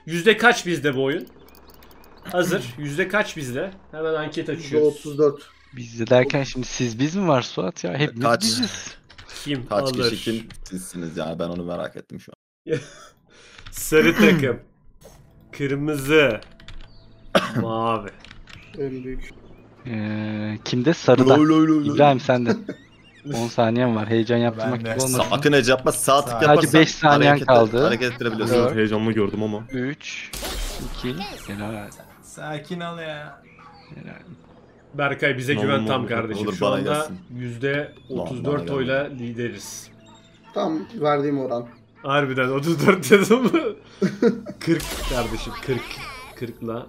Yüzde kaç bizde bu oyun? Hazır. Yüzde kaç bizde? Hemen anket açıyoruz. %34. Bizde derken şimdi siz biz mi var Suat ya? Hepimiz Kaç? biziz. Kim Kaç alır? kişi kim sizsiniz yani, ben onu merak ettim şu an. Sarı takım. Kırmızı. Mavi. En büyük. Kimde? Sarıda. İbrahim sende. 10 saniyen var. Heyecan yaptırmak Ben de. gibi olmasın. Sakın Ece yapma, sağ tık Sadece yaparsan 5 saniyen kaldı. hareket ettirebiliyorsun. Dört. Evet, heyecanlı gördüm ama. 3 2 helal. Sakin ol ya. Helal. Berkay bize Tamam, güven tam olur, kardeşim. olur, Şu bana anda gelsin. yüzde Bana 34 gelsin. oyla lideriz. Tam verdiğim oran. Harbiden 34 dedim mi? 40 kardeşim 40. 40'la.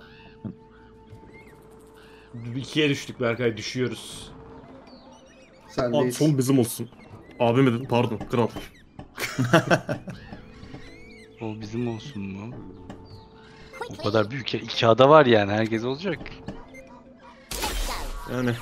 2'ye düştük Berkay, düşüyoruz. Abi Sendeyiz. son bizim olsun. Abi mi dedim? Pardon, kral. O bizim olsun mu? O kadar büyük ya. 2 ada var yani. Herkes olacak. Yani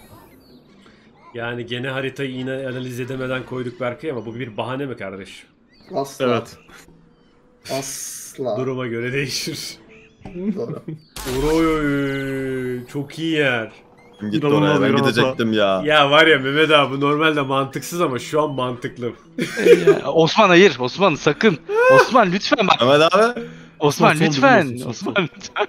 Yani gene haritayı yine analiz edemeden koyduk Berkay ama bu bir bahane mi kardeşim? Asla. evet. Asla. Duruma göre değişir. Doğru. Oy, çok iyi yer. Gitti İnanılmaz oraya, ben bir hata. gidecektim ya. Ya var ya Mehmet abi, normalde mantıksız ama şu an mantıklı. Osman hayır. Osman sakın. Osman lütfen bak. Mehmet abi. Osman Son lütfen. bilmiyorsun, Osman son. lütfen.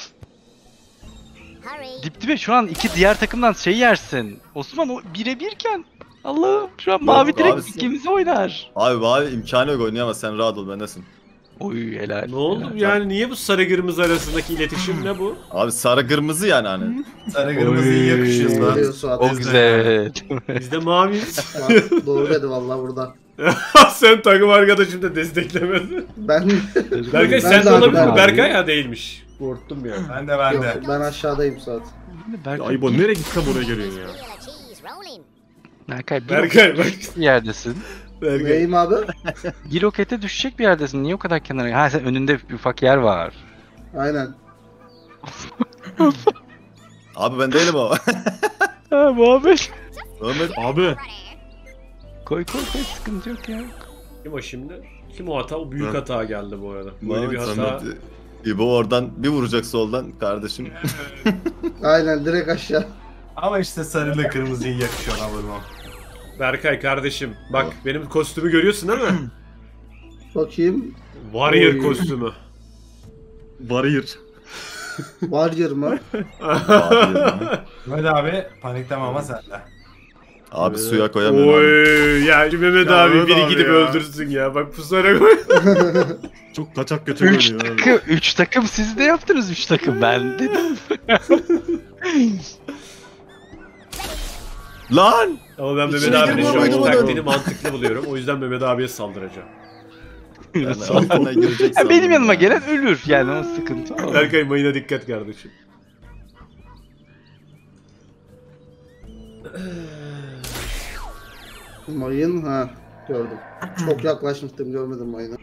Dip dibe şu an iki diğer takımdan şey yersin. Osman o birebirken. Allah'ım şu an mavi Yok direkt abi. ikimizi oynar. Abi imkanı yok, oynayamaz, sen rahat ol, bendesin. Oy helal. Ne oldu helal. yani, niye bu sarı kırmızı arasındaki iletişim ne bu? Abi sarı kırmızı yani hani. Sarı kırmızı iyi yakışıyor Doğru sana. diyor Suat. O güzel. Biz de maviyiz. Suat doğru dedi vallahi burada. Sen takım arkadaşım da desteklemedin. Ben Berkay Ben sen de de olabilir abi. mi? Berkay ya değilmiş. Korktum ya. Ben de ben yok, de. ben aşağıdayım Suat. Ya İbo nereye gitsem oraya geliyorsun ya. Berkay bir Berkay bak. bir yerdesin. Berkay. Neyim abi? Bir rokete düşecek bir yerdesin. Niye o kadar kenara? Ha sen önünde bir ufak yer var. Aynen. Abi ben değilim o. Ha Muhammed. Mehmet Abi Koy sıkıntı yok ya. Kim o şimdi? Kim o hata? O büyük Evet. hata geldi bu arada. Böyle bir Mehmet, hata. Mehmet, İbo oradan bir vuracak soldan kardeşim. Aynen direkt aşağı. Ama işte sarıyla kırmızı iyi yakışıyor ona vurmam. Berkay kardeşim bak, benim kostümü görüyorsun değil mi? Bakayım. Warrior Oy. kostümü. Warrior. Warrior mı? Mehmet abi panikleme ama sende. Abi suya koyamıyorum. Oy ya Mehmet Ya abi Mehmet biri abi gidip ya. öldürsün ya. Bak pusara koy. Çok kaçak göçek oynuyor abi. 3 takım siz de yaptınız 3 takım ben dedim. Lan! Ama ben Mehmet İçine abinin girme, şu an oynamadın. taktiğini mantıklı buluyorum. O yüzden Mehmet abiye saldıracağım. Yani arkandan girecek Ya benim sandım yanıma ya. gelen ölür yani o sıkıntı. o. Berkay mayına dikkat kardeşim. Mayın ha. Gördüm. Çok yaklaşmıştım, görmedim mayını.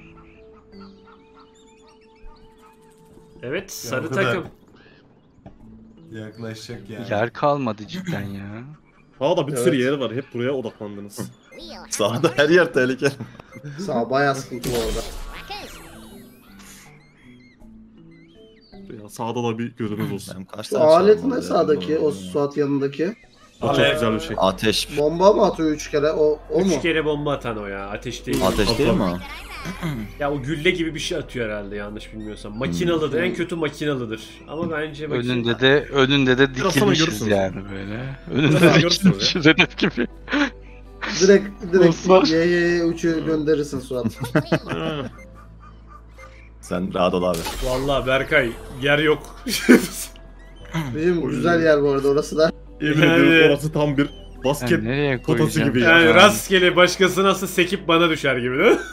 Evet sarı o kadar. takım. Yaklaşacak yani. Yer kalmadı cidden ya. Sağda bir sürü Evet. yer var. Hep buraya odaklandınız. Sağda her yer tehlikeli. Sağ bayağı sıkıntılı orada. Ya sağda da bir gözünüz olsun. Benim kaç Şu tane alet çarpım ne var sağdaki? ya? O Suat yanındaki. O çok Alev. güzel bir şey. Ateş. Bomba mı atıyor 3 kere? O mu? 3 kere bomba atan o ya. Ateş değil. Ateş değil mi o? Ya o gülle gibi bir şey atıyor herhalde, yanlış bilmiyorsam. Makinalıdır. En kötü makinalıdır. Ama bence Önünde de Biraz sonra dikilmişiz görürsünüz. yani böyle. Biraz Önünde sonra de görürsünüz dikilmişiz hedef gibi. Direkt Osman. ye 3'ü gönderirsin Suat. Ha, Sen rahat ol abi. Vallahi Berkay yer yok. Bizim güzel yer bu arada orası da. Yemin Yani- ediyorum orası tam bir basket Yani nereye potası koyacağım? gibi ya. Yani rastgele başkası nasıl sekip bana düşer gibi değil mi?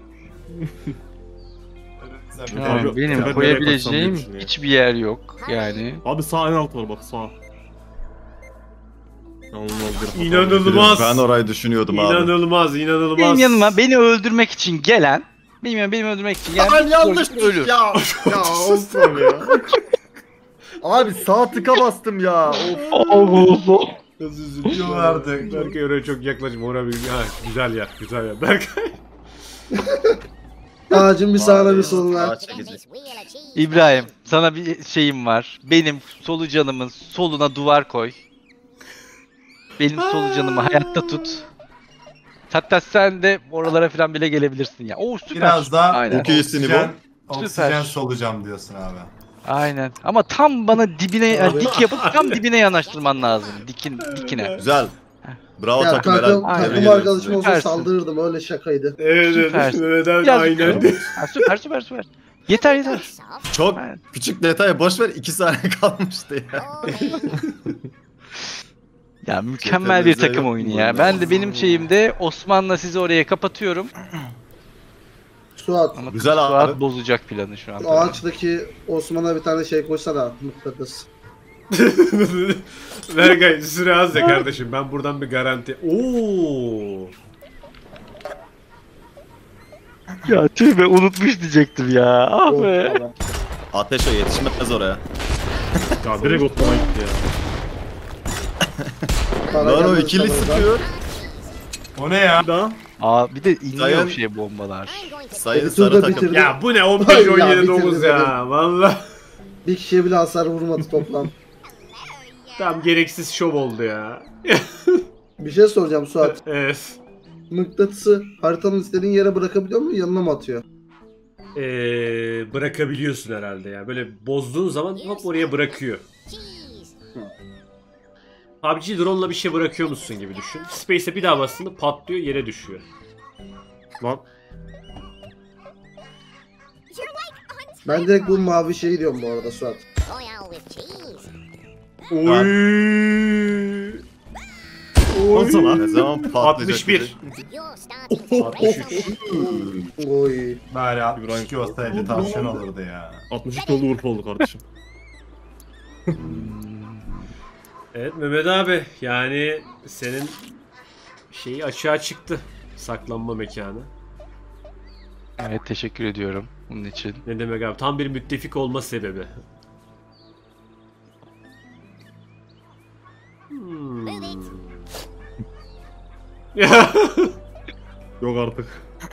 Şu Abi, an tepe benim nereye koyabileceğim koysam diye hiçbir yer yok yani. Abi sağ en alt var bak, sağ. İnanılmaz bir hata. İnanılmaz. Ben orayı düşünüyordum abi. İnanılmaz, inanılmaz. Benim yanıma beni öldürmek için gelen, benim öldürmek için gelen Lan bir yanlış çocuk ölür. ya. Ya olsun ya. Abi sağ tıka bastım ya. Of. Allah. Nasıl üzülüyor Yok artık. Berkay oraya çok yaklaşma. Oraya bir... Ha, güzel yer, güzel yer. Berkay. Ağacın bir sağına bir Mavi soluna. sağa çekecek. İbrahim sana bir şeyim var. Benim solucanımın soluna duvar koy. Benim solucanımı hayatta tut. Hatta sen de oralara falan bile gelebilirsin ya. Oo süper. Biraz daha Aynen. Çok iyisin İbo. oksijen Süper. solucam diyorsun abi. Aynen. Ama tam bana dibine yani Abi. dik yapıp tam dibine yanaştırman lazım. Dikine. Güzel. Bravo Ya takım takım, helal. Aynen. Tebrik takım ederim arkadaşım sizi. olsa Süpersin. saldırırdım, öyle şakaydı. Evet Süpersin. Mehmet abi Biraz aynen. Ha, süper. Yeter. Çok Aynen. küçük detaya boş ver 2 saniye kalmıştı ya. Ya mükemmel bir Yeter, takım yok oyunu mu ya. burada? Ben de benim şeyimde Osman'la sizi oraya kapatıyorum. Suat, Ama Güzel Suat abi. bozacak planı şu an. ağaçtaki Osman'a bir tane şey koysana, mıknatıs. Berkay süre az ya kardeşim. Ben buradan bir garanti. Oo. Ya tüh be unutmuş diyecektim ya. Ah Oh, be. falan. Ateş o yetişmez oraya. Ya direkt Osman'a gitti ya. Para Lan o gelmedi ikili sana oradan. sıkıyor. O ne ya? Bir daha. Aa bir de iniyor Sayın- şey bombalar. Sayın Bir tur sarı da takım. bitirdi. Ya bu ne? Ay 15 ya, 17 bitirdi 9 ya. Valla. Bir kişiye bile hasar vurmadı toplam. Tam gereksiz şov oldu ya. Bir şey soracağım Suat. Evet. Mıknatısı haritanın istediğin yere bırakabiliyor mu, yanına mı atıyor? Bırakabiliyorsun herhalde ya. Böyle bozduğun zaman hop oraya bırakıyor. PUBG drone'la bir şey bırakıyor musun gibi düşün. Space'e bir daha bastığında patlıyor, yere düşüyor. Lan. Ben direkt bu mavi şeyi diyorum bu arada Suat. Oy. Lan sana. Ne zaman patlayacak? 61. 63. Oy. Bari 62 İbrahim. olsaydı tavşan olurdu ya. 63 oldu Urfa oldu kardeşim. Evet Mehmet abi, yani senin şeyi açığa çıktı. Saklanma mekanı. Evet teşekkür ediyorum bunun için. Ne demek abi? Tam bir müttefik olma sebebi. Ya. Yok artık.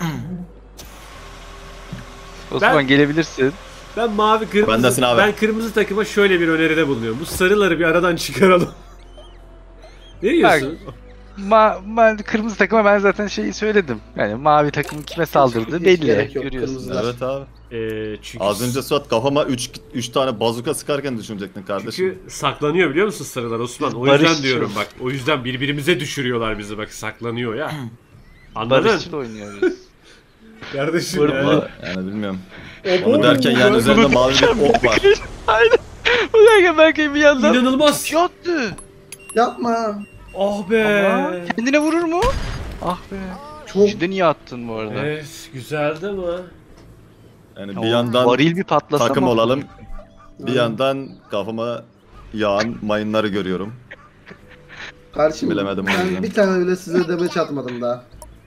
Osman gelebilirsin. Ben mavi kırmızı Bendesin abi. ben kırmızı takıma şöyle bir öneride bulunuyorum. Bu sarıları bir aradan çıkaralım. Ne diyorsun? Kırmızı takıma ben zaten şeyi söyledim. Yani mavi takım kime saldırdı Hiç belli. gerek yok, Görüyorsun. kırmızılar. Evet abi. Çünkü Az önce Suat kafama 3 tane bazuka sıkarken düşünecektin kardeşim. çünkü saklanıyor biliyor musun sarılar Osman? O Barışçıl. yüzden diyorum bak. O yüzden birbirimize düşürüyorlar bizi bak, saklanıyor ya. Anladın? Barışçıl oynuyoruz. Kardeşim Barışçıl. ya. Yani bilmiyorum. Onu derken yani üzerinde mavi bir ok var. Aynen. O derken belki bir yandan İnanılmaz. yattı. Yapma. Ah be. Ama kendine vurur mu? Ah be. Çok Cidden iyi attın bu arada. Evet, güzeldi ama. Yani O bir yandan varil bir patlasa takım ama- olalım. Bir yandan kafama yağan mayınları görüyorum. karşım. Bilemedim o Ben yüzden. bir tane bile size demeç atmadım daha.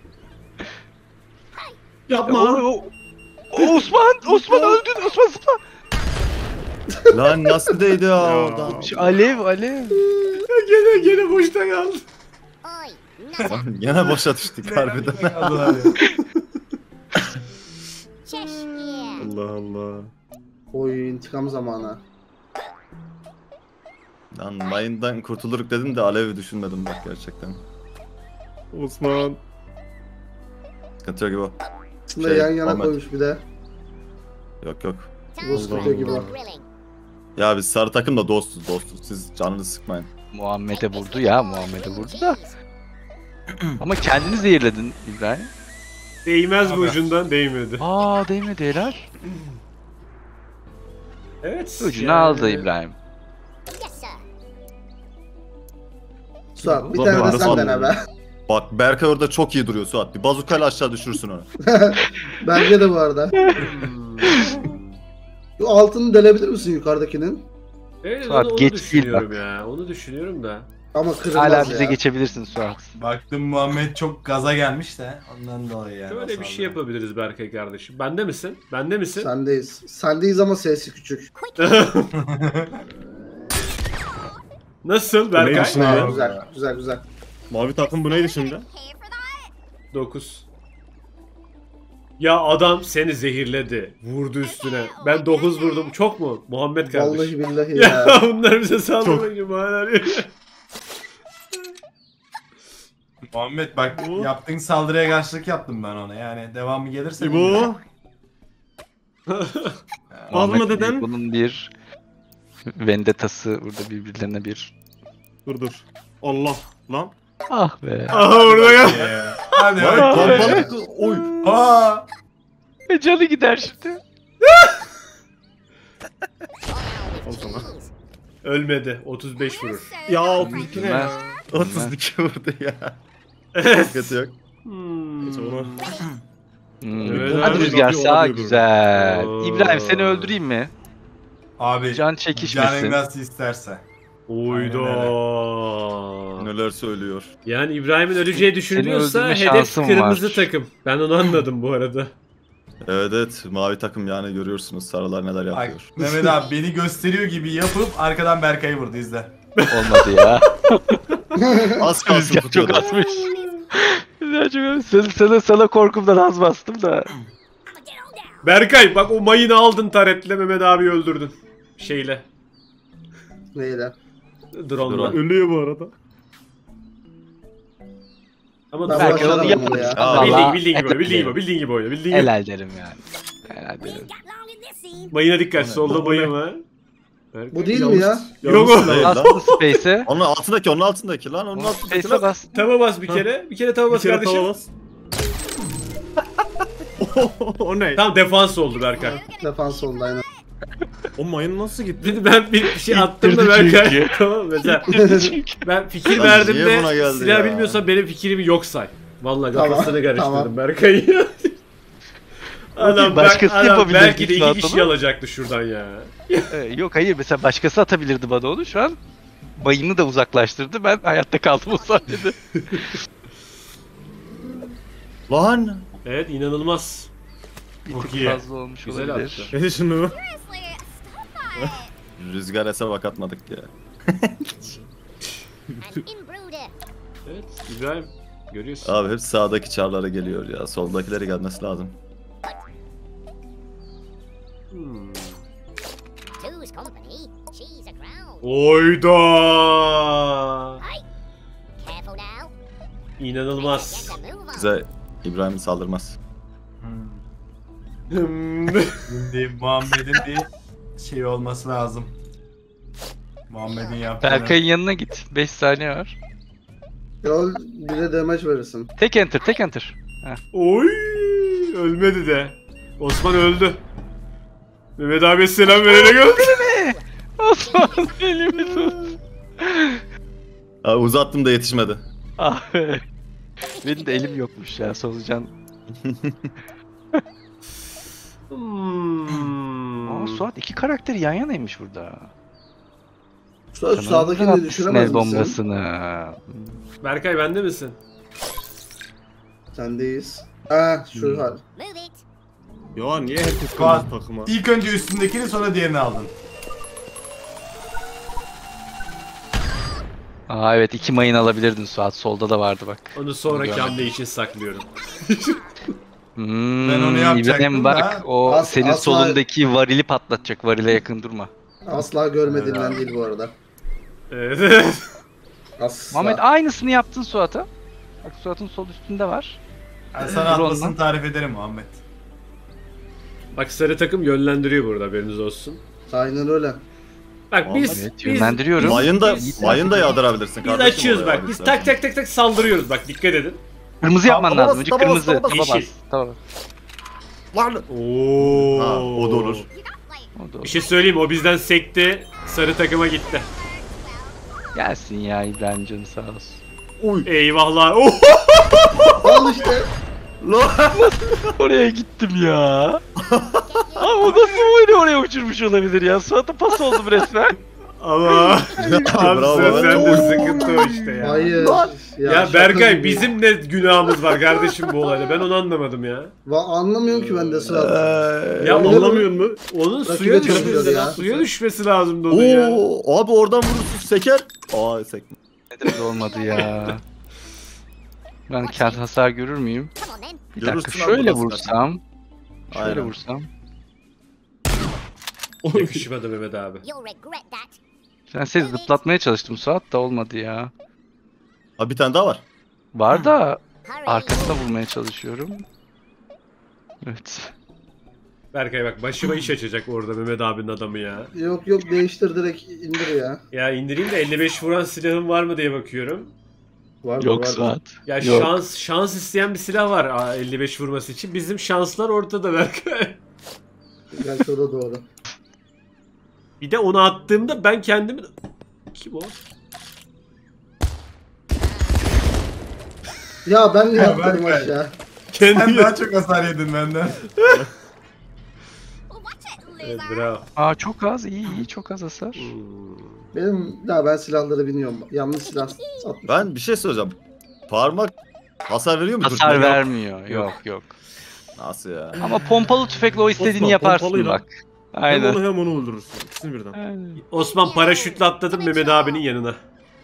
Yapma. Osman öldün. Osman zıpla. Lan nasıl değdi ya Ya. oradan? Şu alev. Gene boşta kaldı. Lan Gene boşa düştük harbiden. Allah Allah Allah. Oy, intikam zamanı. Lan mayından kurtuluruk dedim de alevi düşünmedim bak gerçekten. Osman. Sıkıntı yok gibi o. Aslında Şey, yan yana Ahmet. koymuş bir de. Yok. Bu sıkıntı gibi o. Ya biz sarı takım da dostuz. Siz canınızı sıkmayın. Muhammed'e vurdu ya. Muhammed'e vurdu da. Ama kendini zehirledin İbrahim. Değmez bu Abi. ucundan, değmedi. Aa değmedi helal. Evet. Ucunu yani- aldı İbrahim. Suat bir Ulan tane de ben de sen dene sandım. be. Bak Berkay orada çok iyi duruyor Suat. Bir bazukayla aşağı düşürsün onu. Bence de bu arada. Şu altını delebilir misin yukarıdakinin? Evet, Suat, onu geç düşünüyorum ya. Onu düşünüyorum da. Ama kırılmaz Hala ya. bize geçebilirsin Suat. Baktım Muhammed çok gaza gelmiş de ondan dolayı yani. Şöyle bir şey yapabiliriz Berkay kardeşim. Bende misin? Bende misin? Sendeyiz. Sendeyiz ama sesi küçük. Nasıl Neymiş Berkay? ne ya? Güzel. Mavi takım bu neydi şimdi? 9. Ya adam seni zehirledi. Vurdu üstüne. Ben 9 vurdum. Çok mu? Muhammed kardeş. Vallahi billahi Ya ya. bunlar bize saldırmak için bahane arıyor. Muhammed bak yaptığın saldırıya karşılık yaptım ben ona. Yani devamı gelirse. İbo. Muhammed Alma dedem. bunun bir vendetası burada birbirlerine bir... Dur. Allah. Lan. Ah be. Aha orada gel. Hadi Vay hadi. pompalı. Oy. Aa! Canı gider şimdi. Al sana. Ölmedi. 35 vurur. Ya 32 ne ya? 32 vurdu ya. Sıkıntı yok. Sonra. Evet, Hadi abi, Rüzgar sağ olabilir. güzel. Oo. İbrahim seni öldüreyim mi? Abi Can canın çekişmesin. nasıl isterse. Oyda. Neler söylüyor. Yani İbrahim'in öleceği düşünülüyorsa öldürme hedef şansım kırmızı var. takım. Ben onu anladım bu arada. Evet mavi takım yani görüyorsunuz sarılar neler Bak yapıyor. Mehmet abi beni gösteriyor gibi yapıp arkadan Berkay'ı vurdu izle. Olmadı ya. Az kalsın Rüzgar çok tutuyordu. azmış. Rüzgar çok azmış. Sana korkumdan az bastım da. Berkay bak o mayını aldın taretle Mehmet abi öldürdün. Şeyle. Neyle? Drone'la. Ölüyor bu arada. Ama Ben Berkay onu başaramadım yaparız. ya. Vallahi bildiğin gibi, helal bildiğin derim. gibi, bildiğin gibi oyna, bildiğin gibi. Helal derim yani. Helal derim. Mayına dikkat, O ne? solda O ne? mayın var. Berkay. Bu değil mi ya? Yok o. Değil lan. Bastın Space'e. Onun altındaki lan onun altındaki Space'e lan. bas. Tava bas bir kere. Bir kere tava Bir bas kere kardeşim. tava bas. O ne? Tam defans oldu Berkay. Defans oldu aynen. O mayın nasıl gitti? Ben bir şey attım da İttirdi Berkay. çünkü. Tamam mesela. Ben fikir Lan verdim niye buna de geldi silah ya? bilmiyorsan benim fikrimi yok say. Vallahi Tamam, kafasını karıştırdım tamam. Berkay'ı. Adam, Başkası adam yapabilir belki de bir iki saat kişi onu. alacaktı şuradan ya. Yok hayır mesela başkası atabilirdi bana onu şu an. Bayını da uzaklaştırdı. Ben hayatta kaldım o sahnede. Lan. Evet inanılmaz. Bir Çok tık iyi. fazla olmuş Güzel olabilir. attı. Geç şunu. Rüzgar hesap atmadık ya. Evet İbrahim görüyorsun. Abi hep sağdaki çarlara geliyor ya. Soldakileri gelmesi lazım. Hmm. Two's company, she's a crown. Oyda. Careful now. İnanılmaz. Get a move on. Bize İbrahim saldırmaz. Şimdi Muhammed'in bir şey olması lazım. Muhammed'in yaptığı. Berkay'ın yanına git. 5 saniye var. Yol bir de damage verirsin. Tek enter, tek enter. Oy ölmedi de. Osman öldü. Mehmet abi selam verene gördün. Osman elimi tut. Abi uzattım da yetişmedi. Ah be. Benim de elim yokmuş ya solucan. Aa Suat iki karakteri yan yanaymış burada. Şu sağdakini de düşüremez el misin? bombasını. Berkay bende misin? Sendeyiz. Ha şu hal. Move it. Ya niye herkes Fuat. kırmızı takıma? İlk önce üstündekini sonra diğerini aldın. Aa evet 2 mayın alabilirdin Suat. Solda da vardı bak. Onu sonraki Görmedim. hamle için saklıyorum. Hmm, Ben onu yapacaktım İbrahim bak da. o senin Asla- solundaki varili patlatacak. Varile yakın durma. Asla görmediğinden değil bu arada. Evet. Asla. Muhammed aynısını yaptın Suat'a. Bak Suat'ın sol üstünde var. Ben sana Dur atmasını ondan. tarif ederim Muhammed. Bak sarı takım yönlendiriyor burada haberiniz olsun. Aynen öyle. Bak biz Evet biz, yönlendiriyorum. Mayın da yağdırabilirsin biz kardeşim. açıyoruz oraya bak. Biz abi. tak tak tak tak saldırıyoruz bak dikkat edin. Kırmızı yapman Taba lazım. bas, Önce taba bas, kırmızı. taba bas. Taba bas. Yeşil. Taba bas. Lan. Oo. Ha, o da olur. O da olur. Bir şey söyleyeyim o bizden sekti. Sarı takıma gitti. Gelsin ya İbrahim canı sağ olsun. Eyvahlar. Oh! Al işte. Oraya gittim ya. Abi o nasıl oyunu oraya uçurmuş olabilir ya? Suat'a pas oldum resmen. Ama abi Bravo, sen de evet. sıkıntı o işte ya. Hayır. Ya şaka Berkay gibi. bizim ne günahımız var kardeşim bu olayda. Ben onu anlamadım ya. Anlamıyorum ki ben de sıra. Ya Öyle Anlamıyor mu? onun Rakibe suya çalışıyor düşmesi ya. suya düşmesi lazımdı onun ya. Oo, abi oradan vurursun seker. Aa sekme. Neden de olmadı ya? Ben kent hasar görür müyüm? Come on then. Bir Görürsün dakika abi şöyle burası vursam. Şöyle Aynen. vursam. Yakışmadı Mehmet abi. You'll regret that. Ben seni zıplatmaya çalıştım Suat da olmadı ya. Ha bir tane daha var. Var da Hurry. arkasına vurmaya çalışıyorum. Evet. Berkay bak başıma iş açacak orada Mehmet abinin adamı ya. Yok yok değiştir direkt indir ya. Ya indireyim de 55 vuran silahım var mı diye bakıyorum. Var mı, Yok var mı? Suat. Ya Yok. şans isteyen bir silah var 55 vurması için. Bizim şanslar ortada Berkay. Gerçi o da doğru. Bir de onu attığımda ben kendimi... Kim o? Ya ben niye Ya atladım Berkay. aşağı? Sen Kendi daha çok hasar yedin benden. Oh, watch it, Evet loser. bravo. Aa çok az iyi çok az hasar. Ben silahları biniyorum. Yanlış silah satmışım. Ben bir şey söyleyeceğim. Parmak hasar veriyor mu? Hasar Dürtme? vermiyor. Yok. Nasıl ya? Ama pompalı tüfekle o istediğini Osman, yaparsın pompalıyla. bak. Hem Aynen. onu hem onu öldürürsün. İkisini birden. Aynen. Osman paraşütle atladım Mehmet abinin yanına.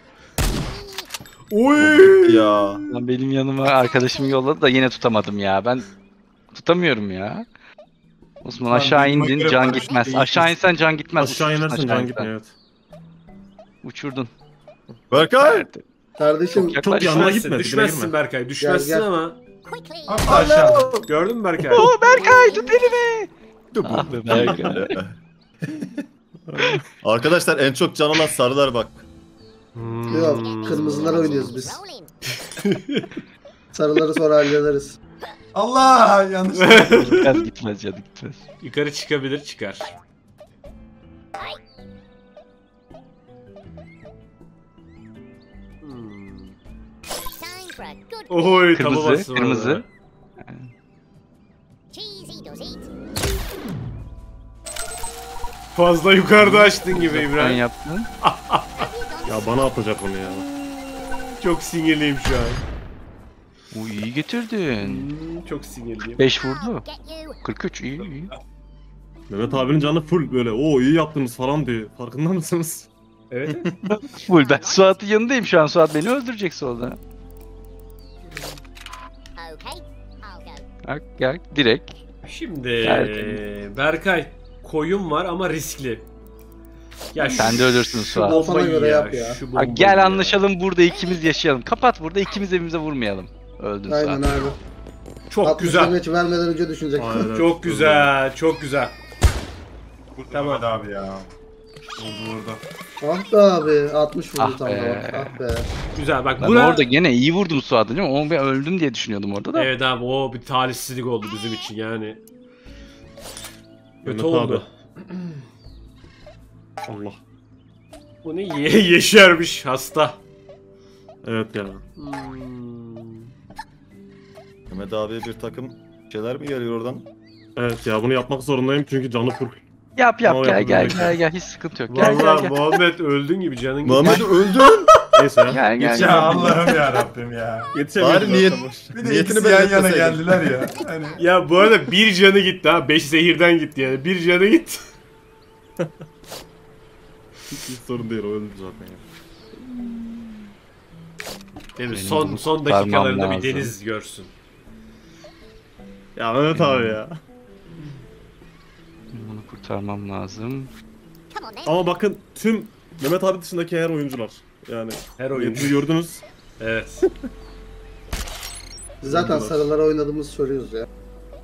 Oy! Ya. Lan benim yanıma arkadaşım yolladı da yine tutamadım ya. Ben tutamıyorum ya. Osman aşağı duyduğuma indin göre can paraşütle gitmez. iyisin. Aşağı insen can gitmez. Aşağı Uçursun inersin aşağı can insen. gitmiyor evet. Uçurdun. Berkay. Kardeşim Çok Çok Yaklaş. yanına Düşmezsin, gitme. dibine düşmezsin girme. Berkay. Düşmezsin Gel, gel. ama. Quickly. Atla aşağı. Gördün mü Berkay? Berkay tut elimi. Ah be Berkay. Arkadaşlar en çok can alan sarılar bak. yok kırmızılara oynuyoruz biz. Rolling. Sarıları sonra hallederiz. Allah yanlış. Gitmez canı gitmez. Yukarı çıkabilir çıkar. Time for a good Oy taba Kırmızı, bastım kırmızı. orada. cheesy does it. Fazla yukarıda açtın gibi Ben İbrahim. yaptım. Ya bana atacak onu ya. Çok sinirliyim şu an. Uy iyi getirdin. Çok sinirliyim. 5 vurdu. Get you. 43 iyi. Mehmet abinin canı full böyle. Oo iyi yaptınız falan diyor. Farkında mısınız? Evet. Full ben Suat'ın yanındayım şu an. Suat beni öldürecek solda. Okay, I'll go. Bak gel direkt. Şimdi Berkay. Berkay koyun var ama riskli. Ya Sen de ölürsün Suat. bombayı Kafana göre yap ya. Şu Bak bombayı gel ya. anlaşalım burada ikimiz yaşayalım. Kapat burada ikimiz evimize vurmayalım. Öldün Aynen Suat. abi. Çok 60 güzel. demeç vermeden önce düşünecek. Aynen. Çok güzel. Çok güzel. Tamam. Abi ya. Vurdu. Ah be abi 60 vurdu Ah tam da be. bak. Ah be. Güzel. Bak Ben bura... orada gene iyi vurdum Suat'ı değil mi? Onu ben öldüm diye düşünüyordum orada da. Evet abi o bir talihsizlik oldu bizim için yani. Kötü Mehmet oldu. Allah. Bu ne yeşermiş hasta. Evet ya. Mehmet abiye bir takım şeyler mi geliyor oradan? Evet ya bunu yapmak zorundayım çünkü canı full. Yap Ama gel yapacak. hiç sıkıntı yok. Gel Vallahi gel. Muhammed öldün gibi canın gitti. Muhammed öldün. Neyse ya. Gel gel. Ya Allah'ım ya Rabbim ya. Yetişemiyorum. Bari niyet. Bir de Niyetini ikisi yan yana belirtmeseydin. geldiler ya. Hani Ya bu arada bir canı gitti ha. 5 zehirden gitti yani. Bir canı gitti. Hiç sorun değil o öldü zaten ya. Değil mi? Benim Son bunu son kurtarmam dakikalarında bir lazım. deniz görsün. Ya Mehmet abi ya. Bunu kurtarmam lazım. Come on then. Ama bakın tüm Mehmet abi dışındaki her oyuncular. Yani Her oyuncu oyuncu. gördünüz. Evet. Biz zaten sarılara oynadığımızı söylüyoruz ya.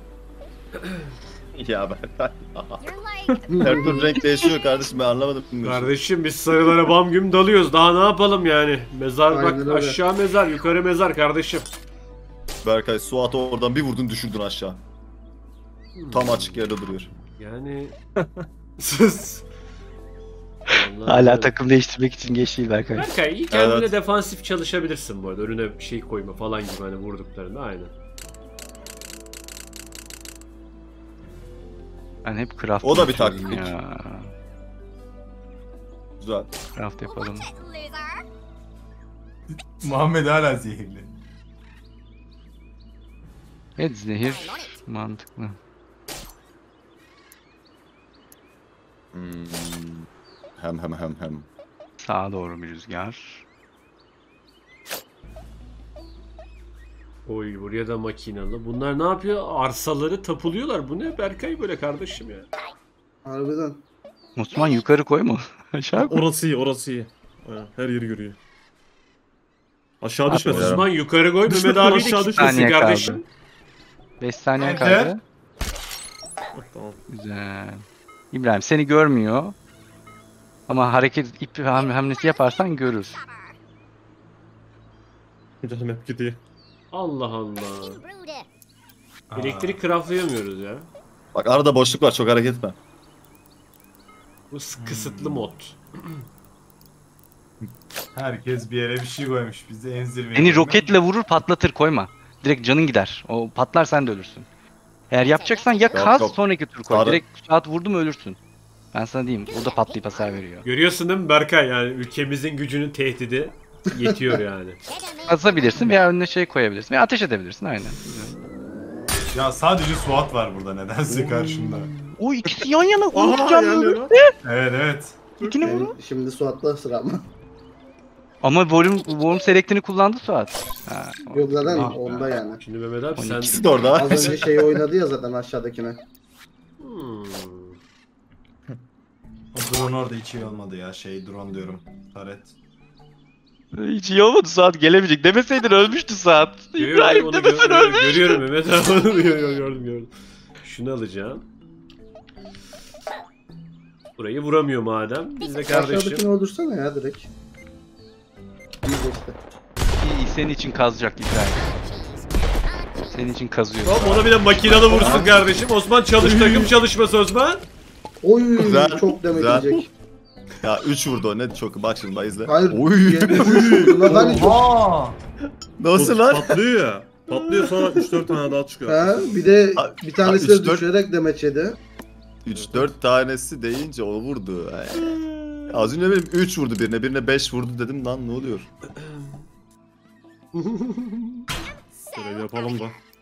Ya Berkay. You're like Her türlü renk değişiyor kardeşim ben anlamadım. Kardeşim biz sarılara bam güm dalıyoruz. Daha ne yapalım yani? Mezar Aynen bak öyle. aşağı mezar, yukarı mezar kardeşim. Berkay Suat'ı oradan bir vurdun düşürdün aşağı. Tam açık yerde duruyor. Yani sus. Vallahi Hala öyle. takım değiştirmek için geç değil Berkay. Berkay iyi kendine Evet. defansif çalışabilirsin bu arada. Önüne bir şey koyma falan gibi hani vurduklarında aynen. Ben hep craft O da bir yapıyorum taktik. ya. Güzel. Craft yapalım. loser. Muhammed hala zehirli. Evet zehir I'm on it. mantıklı. Hem. Sağa doğru bir rüzgar. Oy buraya da makinalı. Bunlar ne yapıyor? Arsaları tapuluyorlar. Bu ne Berkay böyle kardeşim ya? Harbiden. Osman yukarı koyma. Aşağı koy. Orası iyi, orası iyi. Aynen, her yeri görüyor. Aşağı düşmesin. Osman yukarı koy. Düşme, Mehmet abi de aşağı kilitlesin saniye kardeşim. 5 saniye Evet. kaldı. Tamam. Güzel. İbrahim seni görmüyor. Ama hareket ip hamlesi yaparsan görür. Canım hep gidiyor. Allah Allah. Intruder. Elektrik craftlayamıyoruz ya. Bak arada boşluk var, çok hareket etme. Bu kısıtlı mod. Herkes bir yere bir şey koymuş. Biz de en zirveye. Seni koyalım. roketle vurur patlatır koyma. Direkt canın gider. O patlar sen de ölürsün. Eğer yapacaksan ya kaz yok. sonraki tur koy. Sarı. Direkt saat vurdu mu ölürsün. Ben sana diyeyim. O da patlayıp hasar veriyor. Görüyorsun değil mi Berkay? Yani ülkemizin gücünün tehdidi yetiyor yani. Kazabilirsin veya önüne şey koyabilirsin veya ateş edebilirsin aynen. Ya sadece SWAT var burada nedense karşımda. O ikisi yan yana. Aha yanıyor lan. Evet evet. İkini vurun. Benim şimdi Suat'la sıram. Ama volüm selektini kullandı Suat. Ha, Yok zaten Ah be. onda yani. Şimdi Mehmet abi sen... İkisi de orada. Az önce şeyi oynadı ya zaten aşağıdakine. Hmm. O drone orada hiç iyi olmadı ya. Drone diyorum. Taret. hiç iyi olmadı Suat gelemeyecek. Demeseydin ölmüştü Suat. Görüyorum, İbrahim onu demesen ölmüş. Görüyorum Mehmet abi onu gördüm. Şunu alacağım. Burayı vuramıyor madem. Biz de kardeşim. Aşağıdakini öldürsene ya direkt. İyi geçti. İyi senin için kazacak İbrahim. Senin için kazıyor. Tamam ona bir de makinalı vursun kardeşim. Osman çalış takım çalışması Osman. Oy Güzel, çok demek güzel. yiyecek. Ya 3 vurdu o, ne çok, bak şimdi bak izle. Hayır. Oy. Lan hani çok. Aa! Nasıl lan? Patlıyor ya. Patlıyor sonra 3-4 tane daha çıkıyor. Ha, bir de bir tanesi de 3-4 düşerek demeç yedi. 3-4 tanesi deyince o vurdu. Az önce benim 3 vurdu birine 5 vurdu dedim lan ne oluyor? Şöyle yapalım da.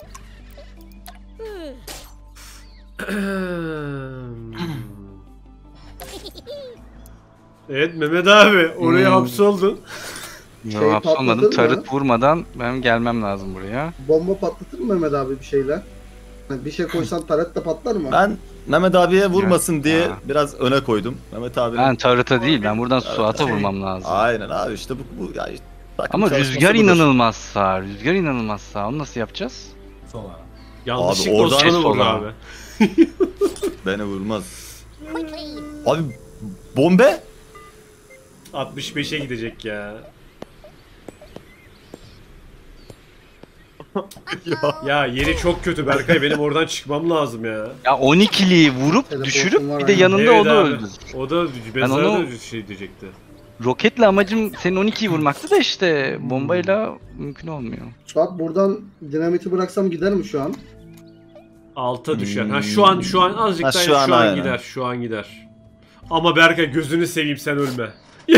Evet Mehmet abi oraya hapsoldun. Şey Hapsolmadım. patlatır mı? Tarıt vurmadan benim gelmem lazım buraya. Bomba patlatır mı Mehmet abi bir şeyler? Hani bir şey koysan taret de patlar mı? Ben Mehmet abiye vurmasın diye Ha. biraz öne koydum. Mehmet abinin. Ben Tarıt'a değil ben buradan Suat'a vurmam lazım. Aynen abi işte bu ya işte, takım Ama çalışması rüzgar budur. inanılmaz sağ. Rüzgar inanılmaz sağ. Onu nasıl yapacağız? Sola. Yanlışlıkla Abi oradan- Osman'ı vurdu Sola. abi. Beni vurmaz. Quickly. Abi bombe? 65'e gidecek ya. Ya. Ya yeri çok kötü Berkay benim oradan çıkmam lazım ya. Ya 12'liyi vurup Teleportum düşürüp var bir de aynen. yanında Evet onu abi. öldür. O da Ben mezarda onu- şey diyecekti. Roketle amacım senin 12'yi vurmaktı da işte bombayla mümkün olmuyor. Suat buradan dinamiti bıraksam gider mi şu an? Alta düşer. Ha şu an azıcık Ha, daha şu an şu an aynen. gider. Şu an gider. Ama Berkay gözünü seveyim sen ölme.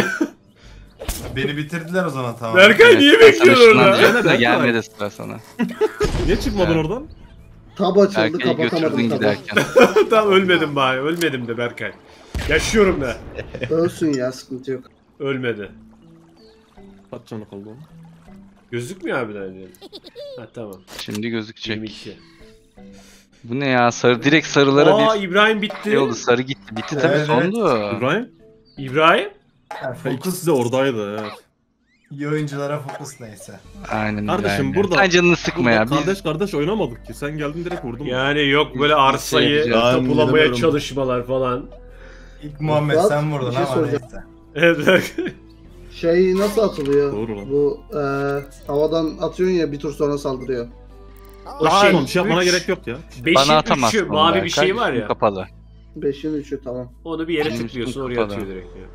Beni bitirdiler o zaman tamam. Berkay niye Sana bekliyorsun orada? ışınlanacak da Berkay. gelmedi sıra sana. Niye çıkmadın Evet. oradan? Tab açıldı Erkeği kapatamadım götürdün tabi. giderken. Tamam ölmedim bari. Ölmedim de Berkay. Yaşıyorum da. Ölsün ya sıkıntı yok. Ölmedi. Kaç canı kaldı onun? Gözükmüyor abi daha Ha tamam. Şimdi gözükecek. 22. Bu ne ya? Sarı direkt sarılara Aa bir İbrahim bitti. şey oldu. Sarı gitti. Bitti tabii Evet. sondu. İbrahim? İbrahim? Yani Ha, ikisi fokus. de oradaydı evet. İyi oyunculara fokus neyse. Aynen Kardeşim, İbrahim. burada- Sen canını sıkma ya. Burada Biz kardeş oynamadık ki. Sen geldin direkt vurdun. Yani yok böyle arsayı yapacağız. Ben tapulamaya bilemiyorum. çalışmalar falan. İlk Muhammed Suat, sen vurdun bir şey ama soracağım. neyse. Evet Berkay. Şey nasıl atılıyor? Doğru lan. Bu havadan atıyorsun ya bir tur sonra saldırıyor. O Şey, şey, tamam, şey yapmana üç- gerek yok ya. 5'in bana atamazsın. 3'ü mavi bir şey var Üstün ya. Kapalı. 5'in 3'ü tamam. Onu bir yere Benim tıklıyorsun üstüm oraya kapalı. atıyor direkt ya.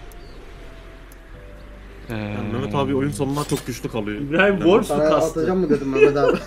Yani Mehmet abi oyun sonuna çok güçlü kalıyor. İbrahim Yani- Wolf mu Sana kastı? atacağım mı dedim Mehmet abi.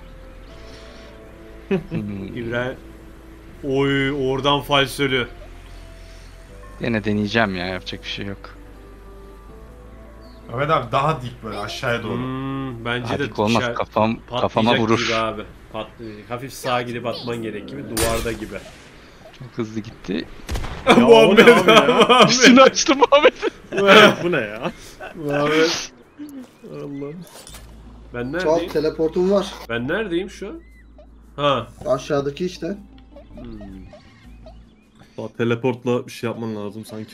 İbrahim. Oy oradan falsölü. Yine deneyeceğim ya. Yapacak bir şey yok. Mehmet abi daha dik böyle aşağıya doğru. Bence de Hadi olmaz. dışarı- Kafama patlayacak vurur. gibi abi. Patlayacak. Hafif sağa gidip atman gerek gibi duvarda gibi. Çok hızlı gitti. Ya o ne Muhammed abi ya? Muhammed. Üstünü açtı Muhammed. Bu ne ya? Muhammed. Allah. Ben Suat neredeyim? teleportum var. Ben neredeyim şu an? Ha. Aşağıdaki işte. Suat teleportla bir şey yapman lazım sanki.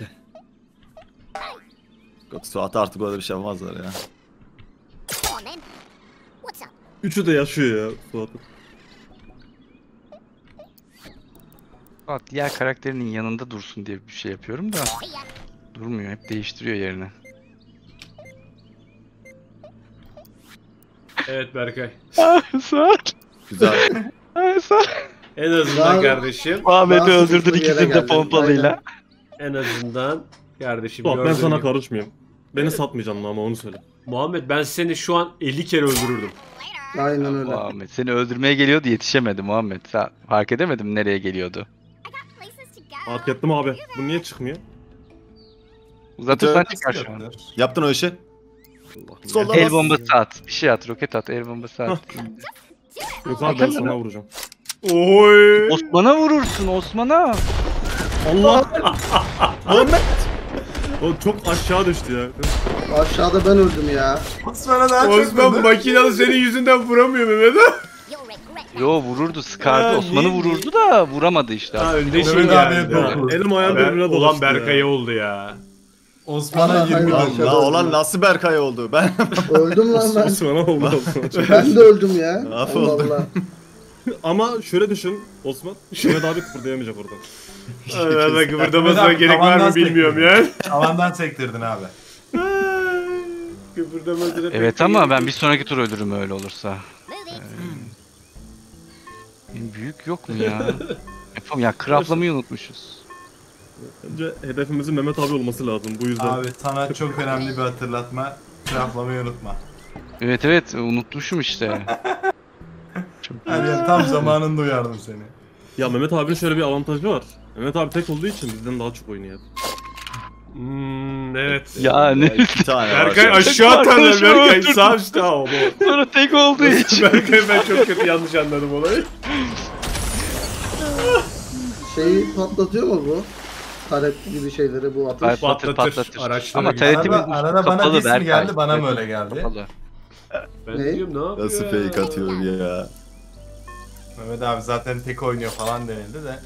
Yok, Suat artık öyle bir şey yapamazlar ya. Come on then. What's up? Üçü de yaşıyor ya Suat'ın. Suat diğer karakterinin yanında dursun diye bir şey yapıyorum da See ya. durmuyor. Hep değiştiriyor yerini. Evet Berkay. Suat. Güzel. Suat. En azından Ya- kardeşim. Ahmet'i Daha öldürdün sıkıntılı yere ikisini de geldin, pompalıyla. En azından kardeşim Suat ben gördüğün sana gibi. karışmıyorum. Beni satmayacaksın ama onu söyle. Muhammed ben seni şu an 50 kere öldürürdüm. Aynen öyle. Muhammed seni öldürmeye geliyordu yetişemedi Muhammed. Sen fark edemedim nereye geliyordu. Places to go. Fark ettim abi. Bu niye çıkmıyor? Uzatırsan Güzel. çıkar şu an. Yaptın o işi. Allah. Sola El bas. bombası at. Bir şey at. Roket at. El bombası at. Yok abi ben sana vuracağım. Oy. Osman'a vurursun Osman'a. Allah! Muhammed! O çok aşağı düştü ya. Aşağıda ben öldüm ya. Osman'a daha çok Osman vurdu. makinalı senin yüzünden vuramıyor Mehmet abi. You'll regret that. Yo vururdu sıkardı. Ha, Osman'ı değil, vururdu da vuramadı işte. Ha önde şey Mehmet abiye geldi. dokuz. Elim ayağım birbirine dolaştı Ulan ya. Berkay'a oldu ya. Osman'a Hayır, 20 hayır. vurdu. Lan la olan nasıl Berkay oldu? Ben Öldüm lan ben. Osman'a oldu Osman. Ben de öldüm ya. Nasıl Allah oldu? Allah. Ama şöyle düşün Osman. Mehmet abi kıpırdayamayacak oradan. Allah kıpırdamasına Mehmet abi, gerek var mı tavandan bilmiyorum ya. Tavandan sektirdin abi. Kıpırdamasına pek Evet de ama gerek ben yok. bir sonraki tur ölürüm öyle olursa. Move it. En büyük yok mu ya? Yapam ya craftlamayı unutmuşuz. Bence hedefimizin Mehmet abi olması lazım bu yüzden. Abi sana çok önemli bir hatırlatma. Craftlamayı unutma. Evet unutmuşum işte. Çok Her yer tam zamanında uyardım seni. Ya Mehmet abinin şöyle bir avantajı var. Mehmet abi tek olduğu için bizden daha çok oynuyor. Evet. Ya ne? iki tane var. Berkay şu an. aşağı atarlar Arkadaşımı Berkay öldürdüm. sağ üstte ha o. Sonra tek olduğu için. Berkay ben çok kötü yanlış anladım olayı. Şeyi patlatıyor mu bu? Taret gibi şeyleri bu atış. Patlatır, araçları Ama gibi. taretimiz Arada bana kapalı diss mi Berkay. geldi, bana mı öyle geldi? Kapalı. Ben Ne? diyorum ne yapıyor Nasıl ya? fake atıyor ya. Mehmet abi zaten tek oynuyor falan denildi de.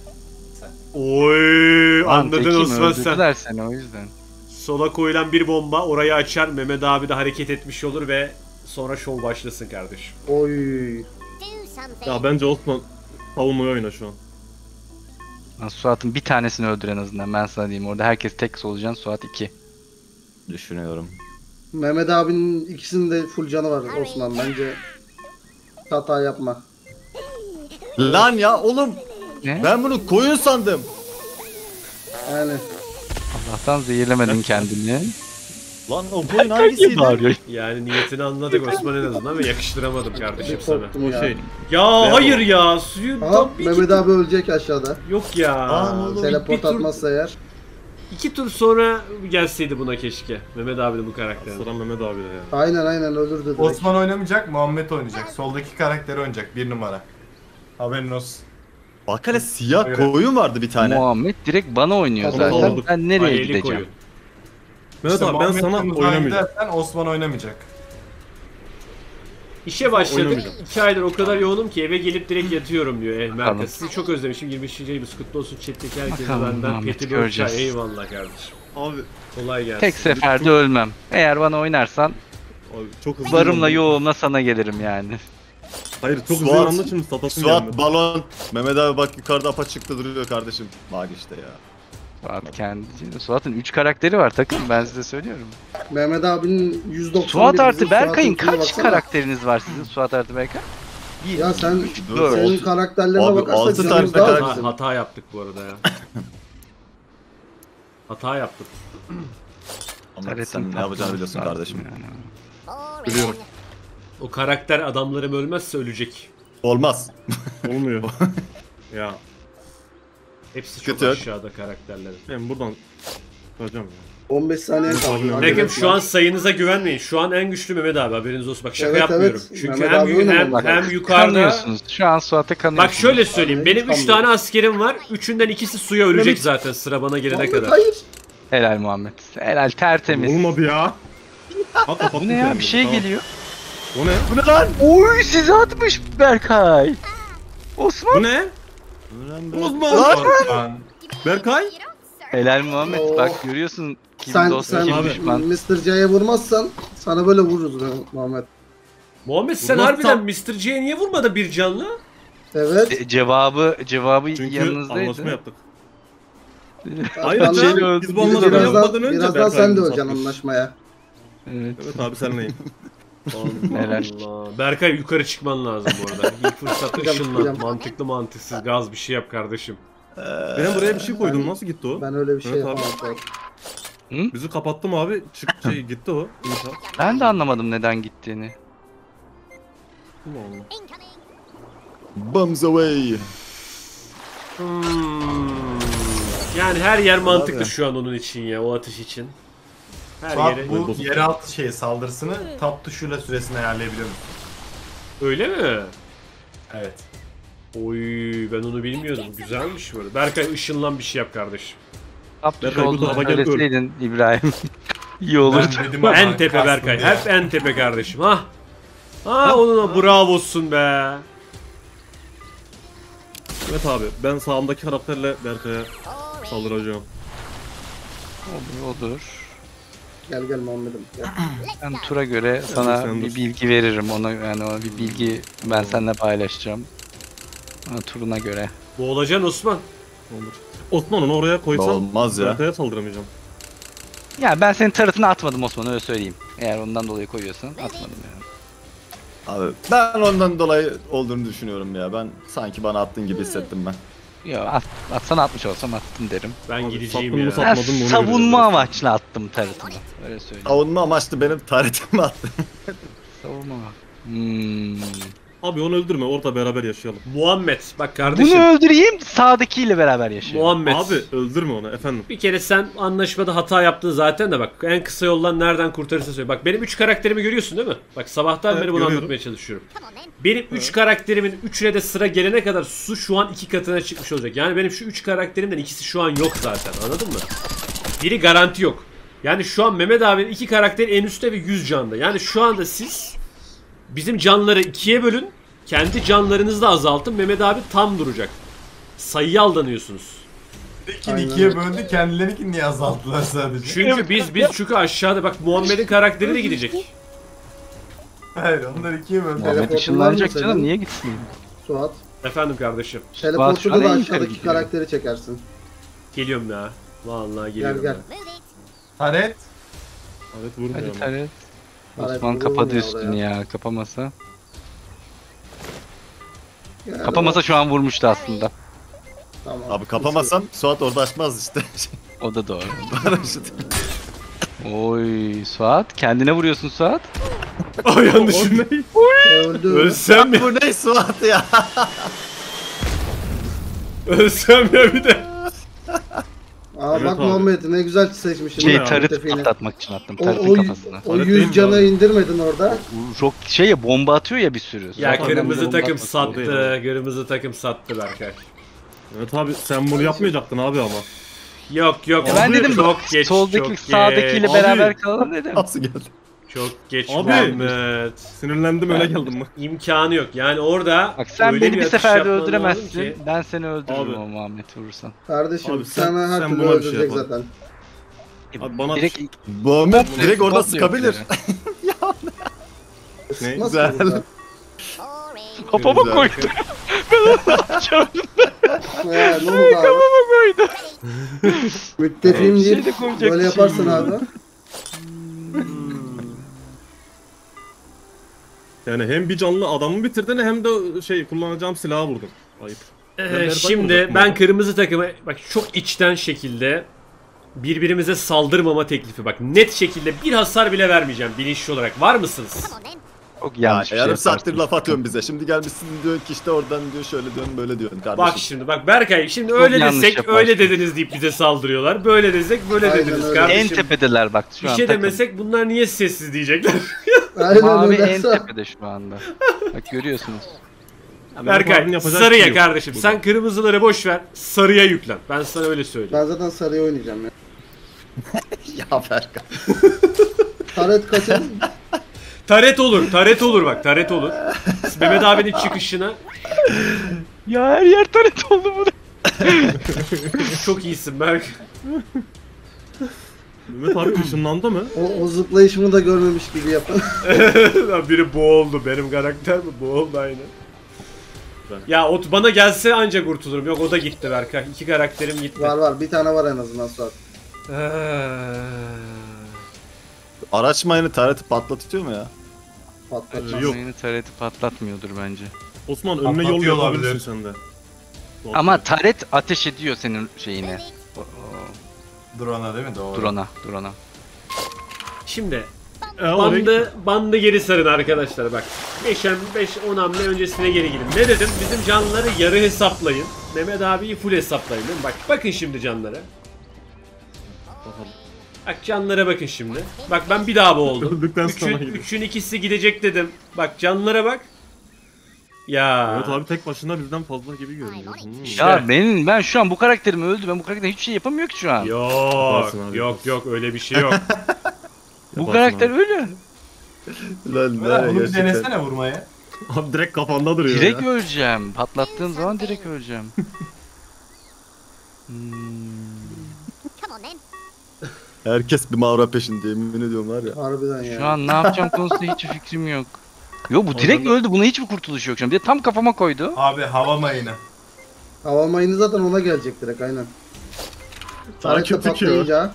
Oy Lan anladın tekim, Osman sen. öldürdüler seni o yüzden. Sola koyulan bir bomba orayı açar Mehmet abi de hareket etmiş olur ve sonra şov başlasın kardeşim. Oy. Do something. Ya bence Osman savunmayı oyna şu an. Lan Suat'ın bir tanesini öldür en azından ben sana diyeyim. Orada herkes tek solucan Suat 2. Düşünüyorum. Mehmet abinin ikisinin de full canı var Osman bence. Hata yapma. Lan ya oğlum Ne? ben bunu koyun sandım. Yani Allah'tan zehirlemedin kendini. Lan o koyun hangisiydi? Bağırıyor. Yani niyetini anladık Osman en azından ve yakıştıramadım kardeşim bir sana. korktum O ya. şey. Ya hayır ya suyu Aha tabii ki Mehmet abi ölecek aşağıda. yok ya. Aa, ne olur. Teleport Bir tur- atmazsa eğer. 2 tur sonra gelseydi buna keşke. Mehmet abi de bu karakter. Sıra Mehmet abi de ya. Aynen ölürdü direkt. Osman oynamayacak, Muhammed oynayacak. Soldaki karakteri oynayacak, 1 numara. Haberin olsun. Bak hele siyah Evet. koyun vardı bir tane. Muhammed direkt bana oynuyor Tamam, zaten. oldu. Ben nereye Aleli gideceğim? koyun. Mehmet İşte abi ben Muhammed sana Yıldız'a oynamayacağım. gidersen Osman oynamayacak. İşe başladık. Oynamayacağım. 2 aydır o kadar yoğunum ki eve gelip direkt yatıyorum diyor Bakalım. Merkez. Sizi çok özlemişim. 25. ayımız kutlu olsun. Chat'teki herkese Bakalım benden Muhammed, Petibör göreceğiz. Çay. Eyvallah kardeşim. Abi, Kolay gelsin. Tek seferde ölmem. Eğer bana oynarsan abi çok hızlı varımla yandı. yoğumla sana gelirim yani. Hayır çok hızlı Suat- yandı şimdi satasın Suat gelmedi. balon. Mehmet abi bak yukarıda apaçıkta duruyor kardeşim. Bak işte ya. Suat kendi. Suat'ın 3 karakteri var takım ben size söylüyorum. Mehmet abinin 191. Suat artı bizim Berkay'ın Suat'ınkine kaç baksana. karakteriniz var sizin Suat artı Berkay? 1, Ya sen 3, Dur, 4. senin karakterlerine Abi, bakarsak altı canımız tane daha karakter- bizim. Hata yaptık bu arada ya. Hata yaptık. Ama sen ne yapacağını biliyorsun kardeşim. Boring. Biliyorum. O karakter adamlarım ölmezse ölecek. Olmaz. Olmuyor. Ya Hepsi çok Kötü yok. aşağıda karakterlerin. ben buradan çıkacağım ya. 15 saniye kaldı. Lakin Lakin şu an sayınıza güvenmeyin. Şu an en güçlü Mehmet abi haberiniz olsun. Bak şaka Evet, yapmıyorum. evet. Çünkü Mehmet hem, abi öyle hem, mi? hem yukarıda... Kanıyorsunuz. Şu an Suat'a kanıyorsunuz. Bak şöyle söyleyeyim. Benim 3 Kanıyor. tane askerim var. Üçünden ikisi suya ölecek Mehmet- zaten sıra bana gelene Muhammed, kadar. hayır. Helal Muhammed. Helal tertemiz. Olmadı ya. Hatta Bu ne ya bir şey geliyor. O ne? Bu ne lan? Oy size atmış Berkay. Osman. Bu ne? Osman. Lan. Berkay. Helal Muhammed Oh. bak görüyorsun kim Sen dost kim abi. düşman. Mr. C'ye vurmazsan sana böyle vururuz be Muhammed. Muhammed sen Bunlar harbiden tam- Mr. C'ye niye vurmadı bir canlı? Evet. Cevabı Çünkü yanınızdaydı. anlaşma yaptık. Hayır, Hayır şey, biz bu anlaşmayı yapmadan önce birazdan Berkay sen de bizi öleceksin satmış. anlaşmaya. Evet. Evet abi senleyim. Helal. Allah. Berkay yukarı çıkman lazım bu arada. İlk fırsatta Çıkacağım, ışınlan. çıkacağım. Mantıklı mantıksız gaz bir şey yap kardeşim. Benim buraya bir şey koydum. Nasıl gitti o? Ben öyle bir şey Evet abi. yapamam. Bizi kapattım abi. Gitti o. İnşaat. Ben de anlamadım neden gittiğini. Allah Allah. Incoming. Bombs away. Yani her yer mantıklı Abi. şu an onun için ya, o atış için. Her Suat yere. bu yeraltı saldırısını tap tuşuyla süresini ayarlayabiliyor musun? Öyle mi? Evet. Oy ben onu bilmiyordum. Güzelmiş böyle. Berkay ışınlan bir şey yap kardeşim. Aptuş Berkay, bu olduğunu tarafa gel, öl. söyleseydin İbrahim. İyi olurdu. Ben dedim ama En tepe kastım Berkay. diye. Hep en tepe kardeşim. Ha. Ha onunla bravosun be. Evet abi ben sağımdaki karakterle Berkay'a Orange. saldıracağım. Olur. Gel gel Muhammed'im. Gel. Ben tura göre sana sen bir dur. bilgi veririm ona yani o bir bilgi ben seninle paylaşacağım. Turuna göre. Boğulacaksın Osman. Olur. Osman onu oraya koysam Olmaz ya. Berkay'a saldıramayacağım. Ya ben senin tarafını atmadım Osman öyle söyleyeyim. Eğer ondan dolayı koyuyorsan atmadım yani. Abi ben ondan dolayı olduğunu düşünüyorum ya. Ben sanki bana attığın gibi hissettim ben. Yo atsana atmış olsam attım derim. Ben Abi, gideceğim sattın mı ya. sat- Ben Atmadın mı onu savunma göreceğiz. amaçlı attım tarafını. Öyle söyleyeyim. Savunma amaçlı benim taretimi attı. Savunma. Hmm. Abi onu öldürme orada beraber yaşayalım. Muhammed bak kardeşim. Bunu öldüreyim sağdakiyle beraber yaşayalım. Muhammed. Abi öldürme onu efendim. Bir kere sen anlaşmada hata yaptın zaten de bak en kısa yoldan nereden kurtarırsa söyle. Bak benim 3 karakterimi görüyorsun değil mi? Bak sabahtan Evet, beri bunu görüyorum. anlatmaya çalışıyorum. Come on then. Benim 3 karakterimin 3'üne de sıra gelene kadar su şu an 2 katına çıkmış olacak. Yani benim şu 3 karakterimden ikisi şu an yok zaten anladın mı? Biri garanti yok. Yani şu an Mehmet abinin 2 karakteri en üstte ve 100 canda. Yani şu anda siz bizim canları 2'ye bölün. Kendi canlarınızı da azaltın. Mehmet abi tam duracak. Sayıya aldanıyorsunuz. İkini ikiye böldü, kendilerinkini niye azalttılar sadece? Çünkü çünkü aşağıda bak Muhammed'in karakteri de gidecek. Hayır, onlar ikiye böldü. Muhammed Teleportun ışınlanacak var mı canım senin? niye gitsin? Suat. Efendim kardeşim. Teleportunu an da en yukarı aşağıdaki gidiyor. karakteri çekersin. Geliyorum ya. Vallahi geliyorum. Gel. ya. Move it. Taret. Evet vurmuyor Hadi ama. taret. Taret Osman vurur kapadı ya üstünü oraya. ya kapamasa. Yani Kapamasa şu an vurmuştu aslında. Tamam. Abi kapamasam Suat orada açmaz işte. O da doğru. Oy Suat kendine vuruyorsun Suat. Ay yanlış. Öldü. Ölsem mi? Bu ne Suat ya? Ölsem ya bir de. Aa Evet bak abi. Muhammed ne güzel seçmişsin. Şey ha, tarıt müttefiğini. patlatmak için attım O, tarıtın o, kafasına. o Taret 100 değil cana mi? indirmedin orada. Çok şey ya bomba atıyor ya bir sürü. Ya Zaten kırmızı bomba takım atması o değil. sattı. Kırmızı takım sattı Berkay. Evet abi sen bunu yapmayacaktın abi ama. Yok yok. Ya ben dedim çok geç. soldaki çok sağdakiyle geç. Abi. beraber kalalım dedim. Nasıl geldi? Çok geç Abi. Muhammed. Sinirlendim öyle geldim bak. İmkanı yok. Yani orada Bak sen öyle beni bir atış seferde yapman lazım öldüremezsin. ki- Ben seni öldürürüm Abi. o Muhammed vurursan. Kardeşim Abi sen- sana her sen türlü buna bir şey öldürecek yapalım. zaten. Abi bana Direkt Muhammed direkt orada Bot sıkabilir. yok ne? Nasıl Güzel. burada? Orange. Kafama Güzel. koydu. Ya ne oldu abi? Kafama koydu. Müttefiğim Şey deyip de koyacak böyle bir şey yaparsın yok. abi. Yani hem bir canlı adamı bitirdin hem de şey kullanacağım silahı vurdun. Ayıp. Berkay Şimdi vuracak mı ben orada? kırmızı takıma bak çok içten şekilde birbirimize saldırmama teklifi bak net şekilde bir hasar bile vermeyeceğim bilinçli olarak var mısınız? Come on then. Çok Ya, yanlış bir şey yarım saattir yaparsın. laf atıyorsun bize. Şimdi gelmişsin diyorsun ki işte oradan diyor şöyle diyorsun böyle diyorsun kardeşim. Bak şimdi bak Berkay şimdi öyle yanlış desek yaparsın. öyle dediniz deyip bize saldırıyorlar. Böyle desek böyle Aynen dediniz öyle. En kardeşim. tepedeler bak şu Bir an şey takım. demesek bunlar niye sessiz diyecekler. Aynen Mavi öyle. en tepede şu anda. Bak görüyorsunuz. abinin Berkay yapacak sarıya bir şey yok kardeşim burada. sen kırmızıları boş ver sarıya yüklen. Ben sana öyle söyleyeyim. Ben zaten sarıya oynayacağım ya. Ya Berkay. Taret kaçın. Taret olur. Taret olur bak. Taret olur. Mehmet abinin çıkışına. Ya her yer taret oldu bu. Çok iyisin Berk. Mehmet abi ışınlandı mı? O zıplayışımı da görmemiş gibi yapın. Lan biri boğuldu. Benim karakter mi? Boğuldu aynen. Ya o bana gelse ancak kurtulurum. Yok o da gitti Berkay. 2 karakterim gitti. Var bir tane var en azından Suat. Araç mayını tareti patlatıyor mu ya? Patlatacağım. Yok. Yeni tareti patlatmıyordur bence. Osman önüne yol Patlatıyor yapabilirsin olabilir. sen de. Ama taret ateş ediyor senin şeyine. Drone'a değil mi? Doğru. Drone'a. Şimdi Oraya bandı geri sarın arkadaşlar bak. 5-10 hamle öncesine geri gidin. Ne dedim? Bizim canları yarı hesaplayın. Mehmet abiyi full hesaplayın değil mi? Bak bakın şimdi canlara. Bak canlara bakın şimdi. Bak ben bir daha boğuldum. Öldükten sonra gidiyor. 3'ün ikisi gidecek dedim. Bak canlara bak. Ya. Mehmet abi tek başına bizden fazla gibi görünüyor. Ya ben şu an bu karakterim öldü. Ben bu karakter hiçbir şey yapamıyor ki şu an. Yok. Yaparsın abi, Yok öyle bir şey yok. Bu Yaparsın karakter abi. öyle. Lan Ulan ne bunu bir gerçekten. denesene vurmayı. Abi direkt kafanda duruyor Direkt ya. öleceğim. Patlattığım zaman direkt öleceğim. Come on then. Herkes bir mavra peşinde yemin ediyorum var ya. Harbiden ya. Şu an ne yapacağım konusunda hiçbir fikrim yok. Yo bu direkt öldü. Buna hiçbir kurtuluş yok şu an. Bir de tam kafama koydu. Abi hava mayını. Hava mayını zaten ona gelecek direkt aynen. Daha Tarete kötü ki o. patlayınca.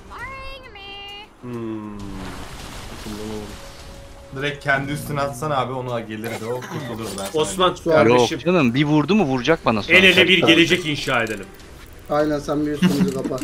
Direkt kendi üstüne atsan abi ona gelirdi o kurtulur ben. Osman Suat. kardeşim. Yok canım bir vurdu mu vuracak bana sonra. El ele bir gelecek inşa edelim. Aynen sen bir üstümüzü kapa.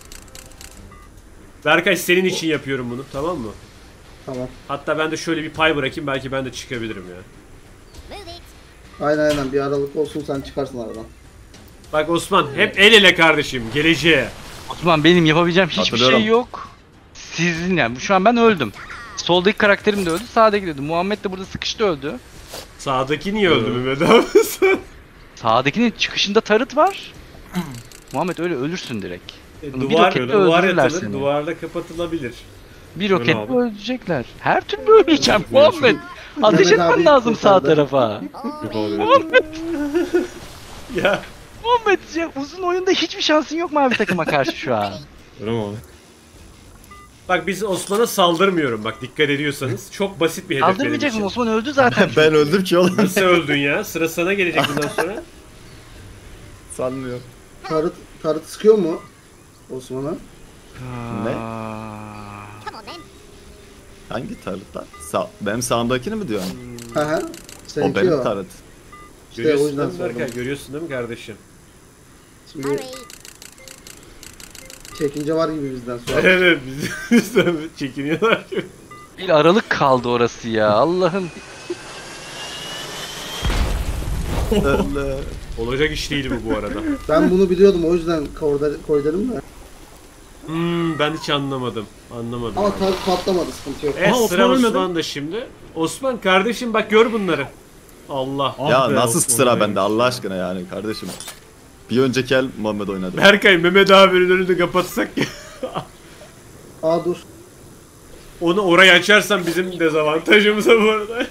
Berkay senin için yapıyorum bunu tamam mı? Tamam. Hatta ben de şöyle bir pay bırakayım belki ben de çıkabilirim ya. Move it. Aynen bir aralık olsun sen çıkarsın aradan. Bak Osman hep el ele kardeşim geleceğe. Osman benim yapabileceğim hiçbir Hatırlıyorum. şey yok. Sizin yani şu an ben öldüm. Soldaki karakterim de öldü, sağdaki de öldü. Muhammed de burada sıkıştı öldü. Sağdaki niye öldü Mehmet abi? Sağdakinin çıkışında tarıt var. Muhammed öyle ölürsün direkt. Bir duvar roketle duvar öldürürler atılır, seni. duvarla kapatılabilir. Bir roketle abi. öldürecekler. Her türlü öleceğim Muhammed. Ateş Mehmet etmen abi lazım sağ kurtardı. tarafa. Yok abi. Muhammed, Ya Muhammed ya uzun oyunda hiçbir şansın yok mavi takıma karşı şu an. Öyle mi abi? bak biz Osman'a saldırmıyorum bak dikkat ediyorsanız. Çok basit bir hedef benim Kaldırmayacaksın için. Osman öldü zaten. Ben öldüm ki oğlum. Nasıl öldün ya? Sıra sana gelecek bundan sonra. Sanmıyorum. Tarıt sıkıyor mu Osman'a? Ne? Come on then. Hangi tarıt lan? Benim sağımdakini mi diyorsun? Hı hı. O Seninki benim o. tarıt. İşte o Görüyorsun yüzden değil mi Berkay? sordum. Görüyorsun değil mi kardeşim? Şimdi Hurry. çekince var gibi bizden sonra. Evet bizden çekiniyorlar. Bir aralık kaldı orası ya Allah'ım. Allah. Olacak iş değil bu arada. Ben bunu biliyordum o yüzden koy dedim de. Ben hiç anlamadım. Anlamadım. Ama Tarıt patlamadı sıkıntı yok. Evet Aha, sıra Osman ölmedi. Osman'da şimdi. Osman kardeşim bak gör bunları. Allah. Ah Ya be, nasıl Osman sıra Bey. bende Allah aşkına yani kardeşim. Bir önceki el Muhammed oynadı. Berkay Mehmet abinin önünü kapatsak ya. Aa dur. Onu oraya açarsan bizim dezavantajımıza bu arada.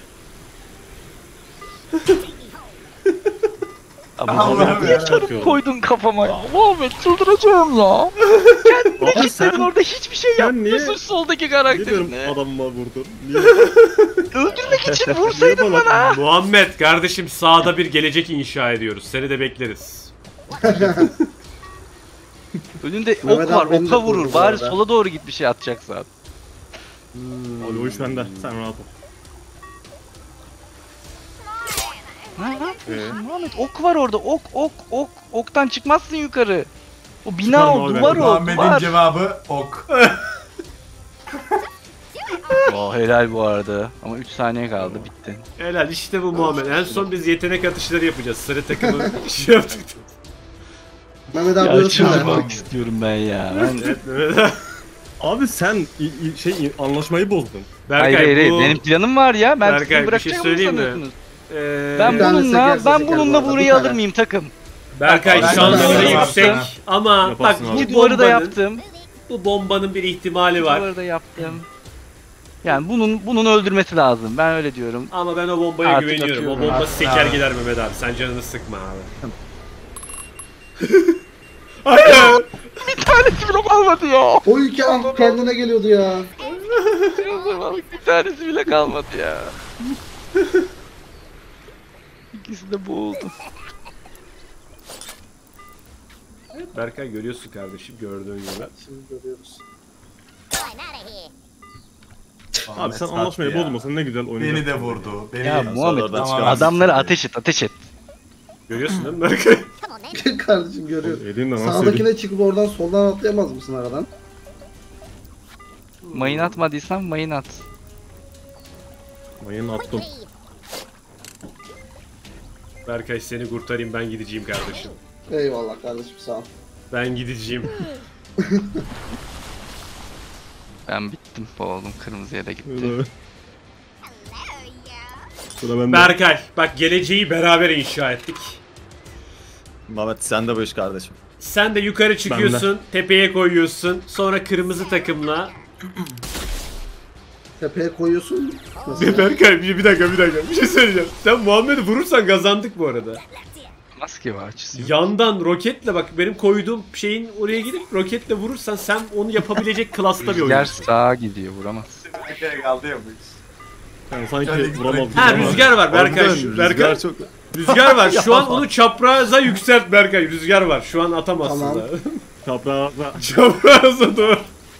Allah'ım ya. Sarıp koydun kafama ya. Muhammed çıldıracağım ya. Abi Sen orada hiçbir şey sen yapmıyorsun niye- soldaki Biliyorum karakterine. adamıma vurdun. Niye? Öldürmek için vursaydın Niye bana. Muhammed kardeşim sağda bir gelecek inşa ediyoruz. Seni de bekleriz. Önünde Mehmet ok var, abi beni de oka vurdu vurur. bu Bari arada. sola doğru git bir şey atacaksan. Abi o iş bende. Sen rahat ol. Ne yapıyorsun Muhammed? Ok var orada. Ok. Oktan çıkmazsın yukarı. O bina Çıkarım o, abi ben. duvar o, Muhammed'in duvar. cevabı ok. Oh, helal bu arada. Ama 3 saniye kaldı, bitti. Helal işte bu Muhammed. En son biz yetenek atışları yapacağız. Sarı takımı şey yaptık. Mehmet abi Ya ölsün de. çıldırmak istiyorum ben ya. Evet Mehmet abi. Abi sen anlaşmayı bozdun. Berkay Hayır, bu... benim planım var ya. Ben Berkay, sizi bir şey bırakacağım söyleyeyim mi? sanıyorsunuz. Ee, Ben Bir tane bununla seker bu arada, burayı bir alır tane. mıyım takım? Berkay Ben şansları de yüksek yaparsın. ama Yaparsın bak abi. bu Bu arada bombanın, yaptım. bu bombanın bir ihtimali Bu var. arada yaptım. Yani bunun öldürmesi lazım. Ben öyle diyorum. Ama ben o bombaya Artık güveniyorum. O atıyorum. bomba Artık seker abi. gider Mehmet abi. Sen canını sıkma abi. Hayır. Bir tanesi bile kalmadı ya. O iki an kendine geliyordu ya. Bir tanesi bile kalmadı ya. İkisi de boğuldu. Berkay görüyorsun kardeşim gördüğün gibi. Şimdi görüyoruz. I'm out of here. Abi sen Ahmet anlaşmayı sattı ya. bozmasan ne güzel oynayacaksın. Beni de vurdu. Beni Ya de Muhammed oradan Tamam, adamları siktir. ateş et. Görüyorsun değil mi Berkay? Come on then. Kardeşim görüyorum. Elinden nasıl yedin? Sağdakine çıkıp oradan soldan atlayamaz mısın aradan? Mayın atmadıysan mayın at. Mayın attım. Quickly. Berkay seni kurtarayım ben gideceğim kardeşim. Eyvallah kardeşim sağ ol. Ben gideceğim. Ben bittim. Boğuldum. Kırmızıya da gitti. Evet. Sıra bende. Berkay bak geleceği beraber inşa ettik. Mehmet sen de bu iş kardeşim. Sen de yukarı çıkıyorsun, tepeye koyuyorsun. Sonra kırmızı takımla. Tepeye koyuyorsun. Berkay bir dakika bir şey söyleyeceğim. Sen Muhammed'i vurursan kazandık bu arada. Maske var açısı. Yandan roketle bak benim koyduğum şeyin oraya gidip roketle vurursan sen onu yapabilecek klasta bir Rüzgar oyuncusun. sağa gidiyor. Vuramaz. Bir kere kaldı ya bu iş. Yani sanki Hadi, vuramaz. Ha rüzgar var Berkay. Harbiden Berkay rüzgar çok... rüzgar var. Şu an onu çapraza yükselt Berkay. Rüzgar var. Şu an atamazsın Tamam. da. Toprağa Çapraza doğru.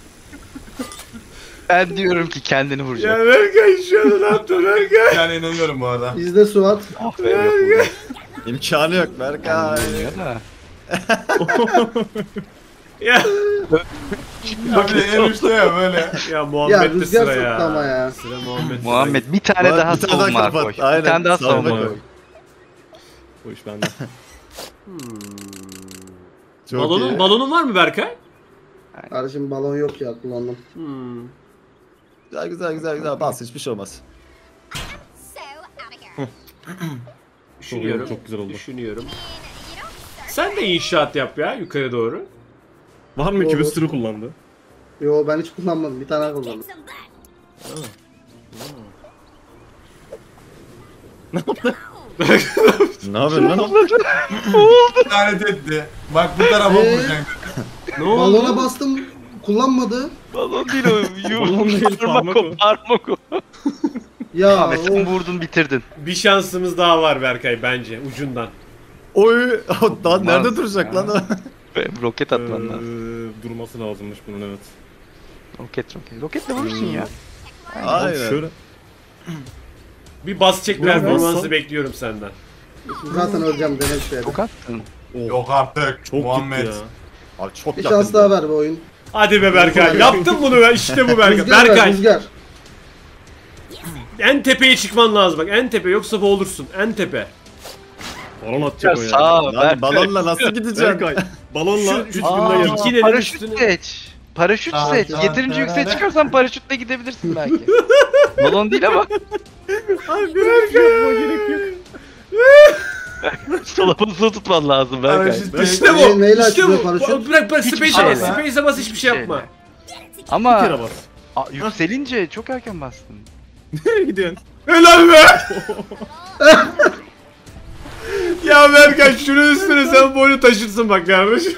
Ben diyorum ki kendini Ya vuracak. Berkay şu an ne yaptın Berkay? Yani inanıyorum bu arada. İzle Suat. Ah be yok burada. İmkanı yok Berkay. Oynuyor da. Ya, Abi de en uçta ya böyle. ya Ya Muhammed'de rüzgar sıra soktu ama ya. ya. Sıra Muhammed. Muhammed bir tane Muhammed, daha bir tane daha savunma kapat. koy. Aynen, Bir tane daha savunma savunma koy. koy. Bu iş bende. Çok Balonun, iyi. balonun var mı Berkay? Kardeşim balon yok ya kullandım. Güzel. Bas hiçbir şey olmaz. So out of here. Düşünüyorum. Çok güzel oldu. Düşünüyorum. Sen de inşaat yap ya yukarı doğru. Var mı ki bir Olur. sürü kullandı? Yo ben hiç kullanmadım. Bir tane kullandım. Some back. Ne yapıyorsun lan? Lanet etti. Bak bu tarafa vuracak. Ne oldu? Balona bastım. Kullanmadı. Balon değil o. Balon değil, parmak o. Parmak o. Ya Ahmet sen o vurdun bitirdin. Bir şansımız daha var Berkay bence ucundan. Oy! Daha nerede duracak lan o? Roket atman lazım. Durması lazımmış bunun evet. Roket. Roketle vurursun ya. Aynen. Şöyle. Bir bas çek Bu ne performansı lan? bekliyorum senden. zaten öleceğim demek şeyde. Çok attın. Yok artık. Çok Muhammed. gitti ya. Abi çok Bir yakın. şans daha ver bu oyun. Hadi be Berkay yaptın bunu be işte bu Berkay. Rüzgar ver Berkay rüzgar. en tepeye çıkman lazım bak en tepe yoksa boğulursun en tepe. Balon atacak o ya. Sağ ol. Lan balonla nasıl gideceksin? Berkay. Balonla Şu- 3 şu- günde Aa, geldim. İkinenin Paraşüt üstüne- seç. Paraşüt seç. Yeterince yükseğe çıkarsan paraşütle gidebilirsin belki. Balon değil ama. Sola basılı tutman lazım Berkay. Paraşüt değil. İşte bu. Neyle İşte açılıyor bu. paraşüt? Bırak Hiçbir space'e bas. şeyle. Space'e bas hiçbir şey yapma. Bir Ama kere bas. yükselince çok erken bastın. Nereye gidiyorsun? Helal be. Ya Berkay şunun üstüne sen boynu taşırsın bak kardeşim.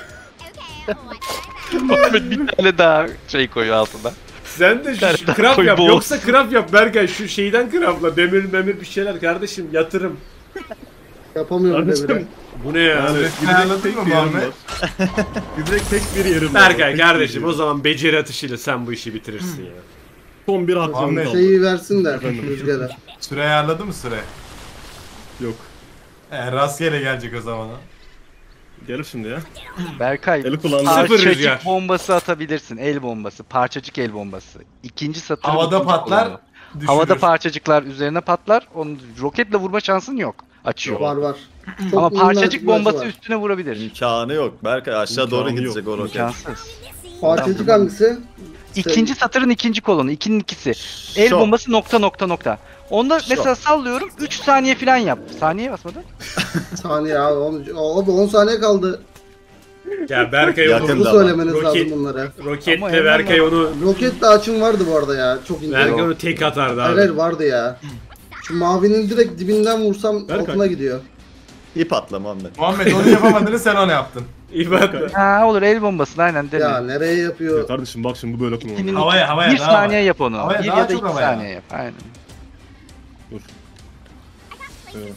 Ahmet bir tane daha şey koyuyor altına. Sen de şu Nereden craft koy yap. boğul. Yoksa craft yap Berkay. Şu şeyden craftla. Demir bir şeyler kardeşim. Yatırım. Yapamıyorum devre. Kardeşim. Bu ne ya? Yani Ayarladın tek mı bir yerim Muhammed? var. Gidecek tek bir yerim var. Berkay Tek bir kardeşim yerim. o zaman beceri atışıyla sen bu işi bitirirsin ya. Son bir hakkım Ahmet. kaldı. Şeyi versin de Efendim? rüzgara. Süre ayarladı mı süre? Yok. Rastgele gelecek o zaman. Gelir şimdi ya. Berkay Eli kullandı. Sıfır rüzgar. parçacık bombası atabilirsin. El bombası. Parçacık el bombası. İkinci satır. Havada ikinci patlar. kolonu. Düşürür. Havada parçacıklar üzerine patlar. Onu roketle vurma şansın yok. Açıyor. Var. Çok Ama minnak parçacık bir bombası var. üstüne vurabilir. İmkanı yok. Berkay aşağı doğru İmkanı gidecek yok. o roket. İmkansız. Parçacık hangisi? İkinci satırın ikinci kolonu. İkinin ikisi. El Şok. bombası nokta. Onda mesela sallıyorum 3 saniye falan yap. Saniye basmadın? Saniye abi. 10 saniye kaldı. Ya Berkay Yakın onu Hızlı da söylemeniz Roket- lazım bunları. Ama roketle hemen Berkay onu Roketle açım vardı bu arada ya. Çok ince. Berkay onu tek atardı Hayır hayır abi. vardı ya. Şu mavinin direkt dibinden vursam Berkay. altına gidiyor. İp atla Muhammed. Muhammed onu yapamadığını sen onu yaptın. İyi bak. Ha olur, el bombasını aynen dene. Ya nereye Ya yapıyor? kardeşim bak şimdi bu böyle kullanılır. İkinin Havaya, bir daha saniye havaya. yap onu. Havaya, bir daha ya da çok iki havaya. saniye yap. Aynen. Dur. Evet.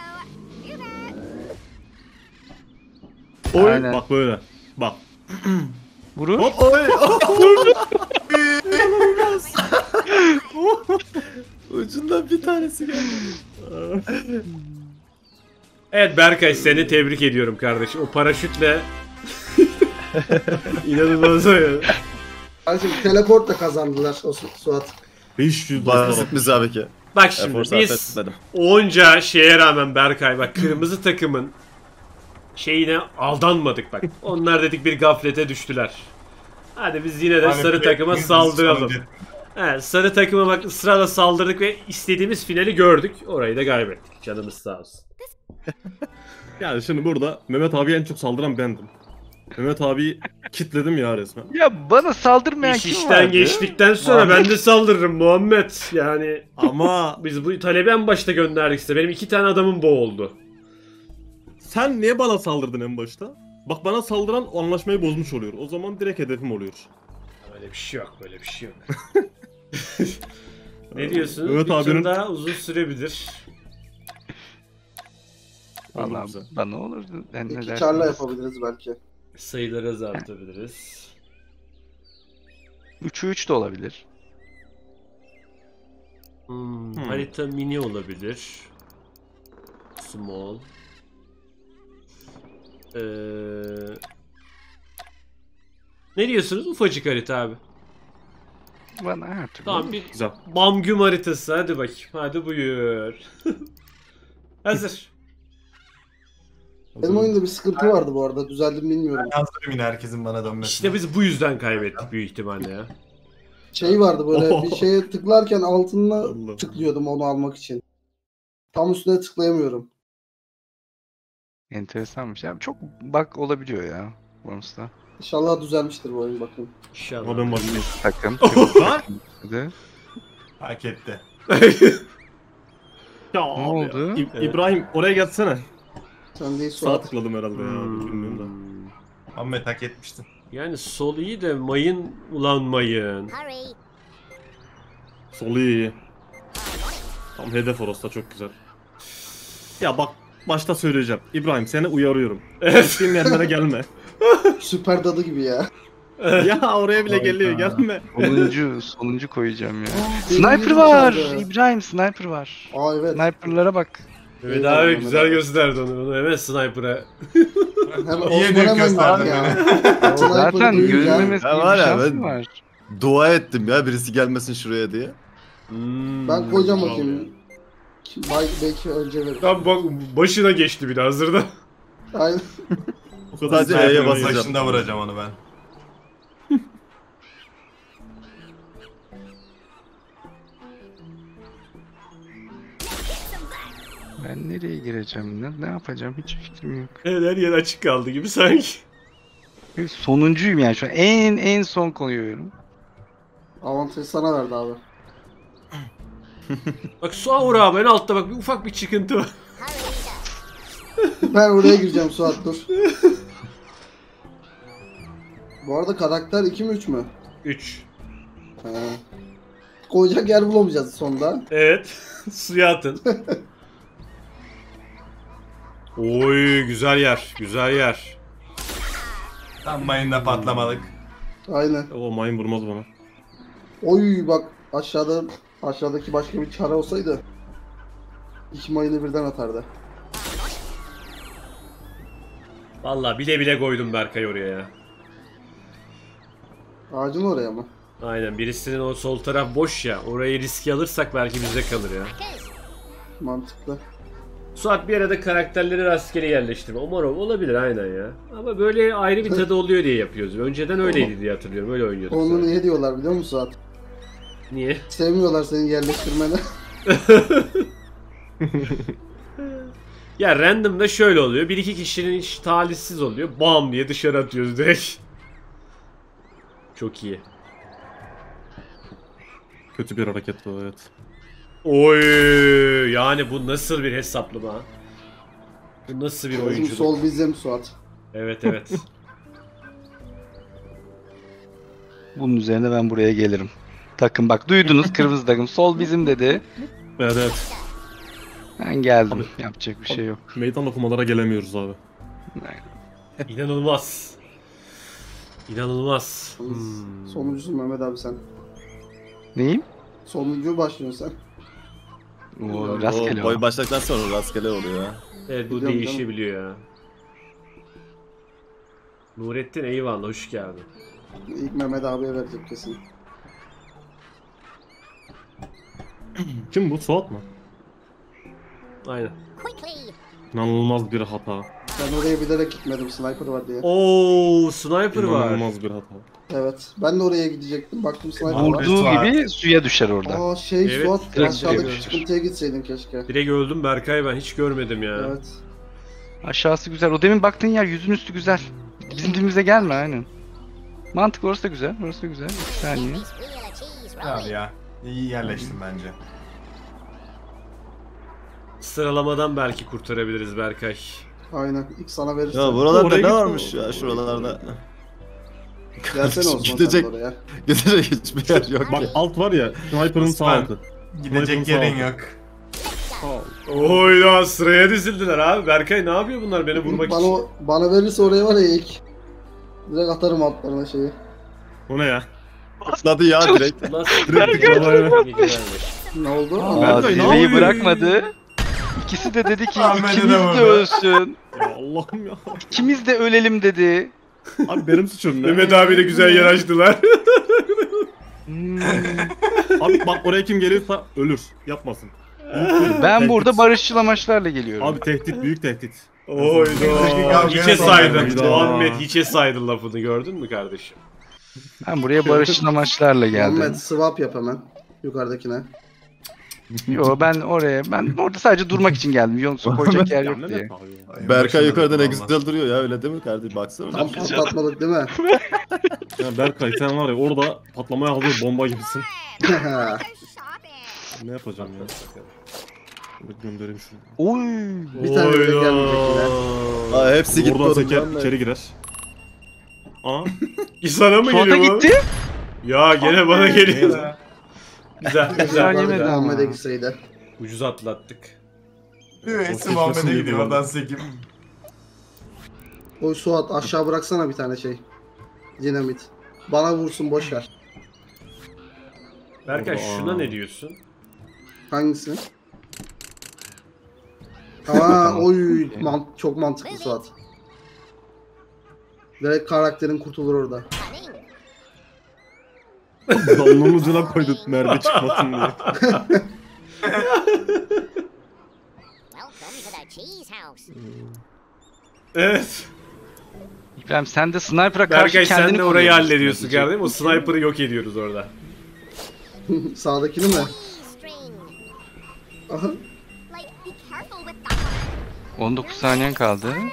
Oy. Aynen. Bak böyle. Bak. Vurur. Hop. Oy. Ucundan bir tanesi geldi. Evet Berkay, seni tebrik ediyorum kardeşim. O paraşütle inanılmaz o ya. Kardeşim teleportla kazandılar o Suat. 500 dolar. Basit müzabeke. Bak şimdi Efor sarf biz etmedim. onca şeye rağmen Berkay, bak kırmızı takımın şeyine aldanmadık bak. Onlar dedik bir gaflete düştüler. Hadi biz yine de Hani sarı takıma biz saldıralım. sonucu- Evet, sarı takıma bak ısrarla saldırdık ve istediğimiz finali gördük. Orayı da kaybettik. Canımız sağ olsun. Yani şimdi burada Mehmet abiye en çok saldıran bendim. Mehmet abiyi kitledim ya resmen. Ya bana saldırmayan İş kim işten vardı? geçtikten sonra ben de saldırırım Muhammed. Yani Ama biz bu talebi en başta gönderdik size. Benim 2 tane adamım boğuldu. sen niye bana saldırdın en başta? Bak bana saldıran o anlaşmayı bozmuş oluyor. O zaman direkt hedefim oluyor. Öyle bir şey yok, böyle bir şey yok. Ne diyorsunuz? Evet Bir tur abinin- daha uzun sürebilir. Valla Güzel. bana olurdu. Ben ne İki dersin? çarla yapabiliriz belki. Sayıları azaltabiliriz. 3'ü 3 de olabilir. Harita mini olabilir. Small. Ne diyorsunuz? Ufacık harita abi. Bana her türlü. Tamam, bir Güzel. Bamgüm haritası. Hadi bakayım. Hadi buyur. Hazır. Benim oyunda bir sıkıntı vardı bu arada. Düzeldim bilmiyorum. Hazırım yine herkesin bana dönmesine. İşte biz bu yüzden kaybettik büyük ihtimalle ya. Şey vardı böyle bir şeye tıklarken altına Allah. tıklıyordum onu almak için. Tam üstüne tıklayamıyorum. Enteresanmış ya. Çok bug olabiliyor ya. Worms'ta. İnşallah düzelmiştir bu oyun bakın. İnşallah. Ama ben başlayayım. Takım. Lan! Hadi. Hak etti. Ya Ne abi oldu? ya. Evet. İbrahim oraya gelsene. Sen değil Sağ Suat. tıkladım herhalde ya. Bilmiyorum da. Muhammed hak etmiştin. Yani sol iyi de mayın ulan mayın. Hurry. Sol iyi. Tam hedef orası da çok güzel. Ya bak başta söyleyeceğim. İbrahim seni uyarıyorum. Gittiğin yerlere gelme. Süper dadı gibi ya. Ya oraya bile geliyor gelme. Sonuncu koyacağım ya. Benim Sniper yüzüm var. çaldı. İbrahim sniper var. Aa evet. Sniper'lara bak. Evet Eyvallah, abi Mehmet güzel abi. gösterdi onu. Onu hemen sniper'a. Hemen Niye Osman büyük hemen gösterdin ya. beni? Zaten duyunca- görünmemesi Ya gibi bir var ya, şans ben- mı var? Dua ettim ya birisi gelmesin şuraya diye. Ben koyacağım bakayım. Belki önce verir. Tam bak başına geçti bir de hazırda. Aynen. O kadar Sadece güzel E'ye bir basacağım. Başında vuracağım onu ben. Ben nereye gireceğim? Ne yapacağım? Hiç fikrim yok. Evet, her yer açık kaldı gibi sanki. Sonuncuyum yani şu an. En son koyuyorum. Avantajı sana verdi abi. Bak Suavur abi en altta bak bir ufak bir çıkıntı var. Ben oraya gireceğim Suat dur. Bu arada karakter 2 mi 3 mü? 3. He. Koyacak yer bulamayacağız sonunda. Evet. Suya atın. Oy güzel yer. Güzel yer. Tam mayında patlamalık. Aynen. O mayın vurmaz bana. Oy bak aşağıdaki başka bir çare olsaydı 2 mayını birden atardı. Vallahi bile bile koydum Berkay oraya ya. Ağacın oraya mı? Aynen, birisinin o sol taraf boş ya. Orayı riske alırsak belki bize kalır ya. Mantıklı. Suat bir arada karakterleri rastgele yerleştirme. Umarım olabilir aynen ya. Ama böyle ayrı bir tadı oluyor diye yapıyoruz. Önceden öyleydi diye hatırlıyorum. Öyle oynuyorduk. Onu zaten. niye diyorlar biliyor musun Suat? Niye? Sevmiyorlar senin yerleştirmeni. Ya random'da şöyle oluyor. Bir iki kişinin hiç talihsiz oluyor. Bam diye dışarı atıyoruz direkt. Çok iyi. Kötü bir hareket bu, evet. Oy, yani bu nasıl bir hesaplama? Bu nasıl bir Bizim oyunculuk? sol bizim Suat. Evet evet. Bunun üzerine ben buraya gelirim. Takım bak duydunuz, kırmızı takım. Sol bizim dedi. Evet evet. Ben geldim. Yapacak bir şey yok. Meydan okumalara gelemiyoruz abi. İnanılmaz. İnanılmaz. Sonuncusun Mehmet abi sen. Neyim? Sonuncu başlıyorsun sen. O rastgele Boy o. başladıktan sonra rastgele oluyor ya. Evet, bu Biliyorum, değişebiliyor ya. Nurettin eyvallah, hoş geldin. İlk Mehmet abiye verecek kesin. Kim bu? Suat mı? Aynen. Quickly! İnanılmaz bir hata. Ben oraya bilerek gitmedim sniper var diye. Oo, sniper var. İnanılmaz bir hata. Evet. Ben de oraya gidecektim. Baktım sniper var. Vurduğu Suat. gibi suya düşer orada. Aa şey Evet, Suat direkt aşağıdaki direkt. çıkıntıya gitseydin keşke. Direkt öldüm Berkay, ben hiç görmedim ya. Evet. Aşağısı güzel. O demin baktığın yer yüzün üstü güzel. Bizim dibimize gelme aynen. Mantık orası da güzel. Orası da güzel. 2 saniye. This wheel of cheese Abi rolling. ya. İyi yerleştim bence. Sıralamadan belki kurtarabiliriz Berkay. Aynen. İlk sana verirsen. Ya buralarda Oraya ne git- varmış ya şuralarda? Gelsene Osman Gidecek- sen de oraya. Gidecek hiçbir yer yok. Bak alt var ya, sniper'ın sağ Osman. altı. Gidecek Sniper'ın yerin sağ yok. Oy ya, sıraya dizildiler abi. Berkay ne yapıyor bunlar beni vurmak Bana, için? bana verirse oraya var ya ilk. Direkt atarım altlarına şeyi. O ne ya? Atladı ya direkt. Nasıl? Ne oldu? Aa, Aa, Berkay, ne zirveyi yapıyor? bırakmadı. İkisi de dedi ki Ahmet'e ikimiz de de vurdu. ölsün. Ya Allah'ım ya. İkimiz de ölelim dedi. Abi benim suçum ne? Mehmet abi de güzel yer açtılar. Hmm. Abi bak oraya kim geliyorsa ölür. Yapmasın. Ben burada barışçıl amaçlarla geliyorum. Abi tehdit, büyük tehdit. Oyda. Hiçe saydın. Hayda. Muhammed hiçe saydın lafını, gördün mü kardeşim? Ben buraya barışçıl amaçlarla geldim. Muhammed swap yap hemen. Yukarıdakine. Yo ben orada sadece durmak için geldim. Yoksa koyacak yer Ya yok diye. Mehmet abi ya. Berkay yukarıda ne Vallahi. güzel duruyor ya öyle değil mi kardeşim? Baksana. Tam patlatmadık değil mi? Ya Berkay sen var ya orada patlamaya hazır bomba gibisin. Ne yapacağım ya? Şöyle göndereyim şunu. Oy. Bir tane bile gelmeyecek yine. Aa hepsi gitti Oradan teker oradan. içeri girer. Aa. İsa'na mı Suat'a geliyor bu? gitti. Ya gene bana geliyor. Neyse. Güzel Güzel güzel. yemedi ama. Muhammed'e gitseydi. Ucuz atlattık. Hepsi Muhammed'e gidiyor oradan sekim. Oy Suat aşağı bıraksana bir tane şey. Dinamit. Bana vursun boş ver. Berkay Aa. şuna ne diyorsun? Hangisi? Aa oy çok mantıklı Suat. Direkt karakterin kurtulur orada. Cunning. Damlanın ucuna koydun mermi çıkmasın diye. Welcome to the cheese house. Evet. İbrahim sen de sniper'a karşı Berkay kendini sen de orayı koruyorsun. hallediyorsun kardeşim. O sniper'ı yok ediyoruz orada. Sağdakini mi? String. Aha. Like, be careful with that one. 19 saniyen kaldı. Time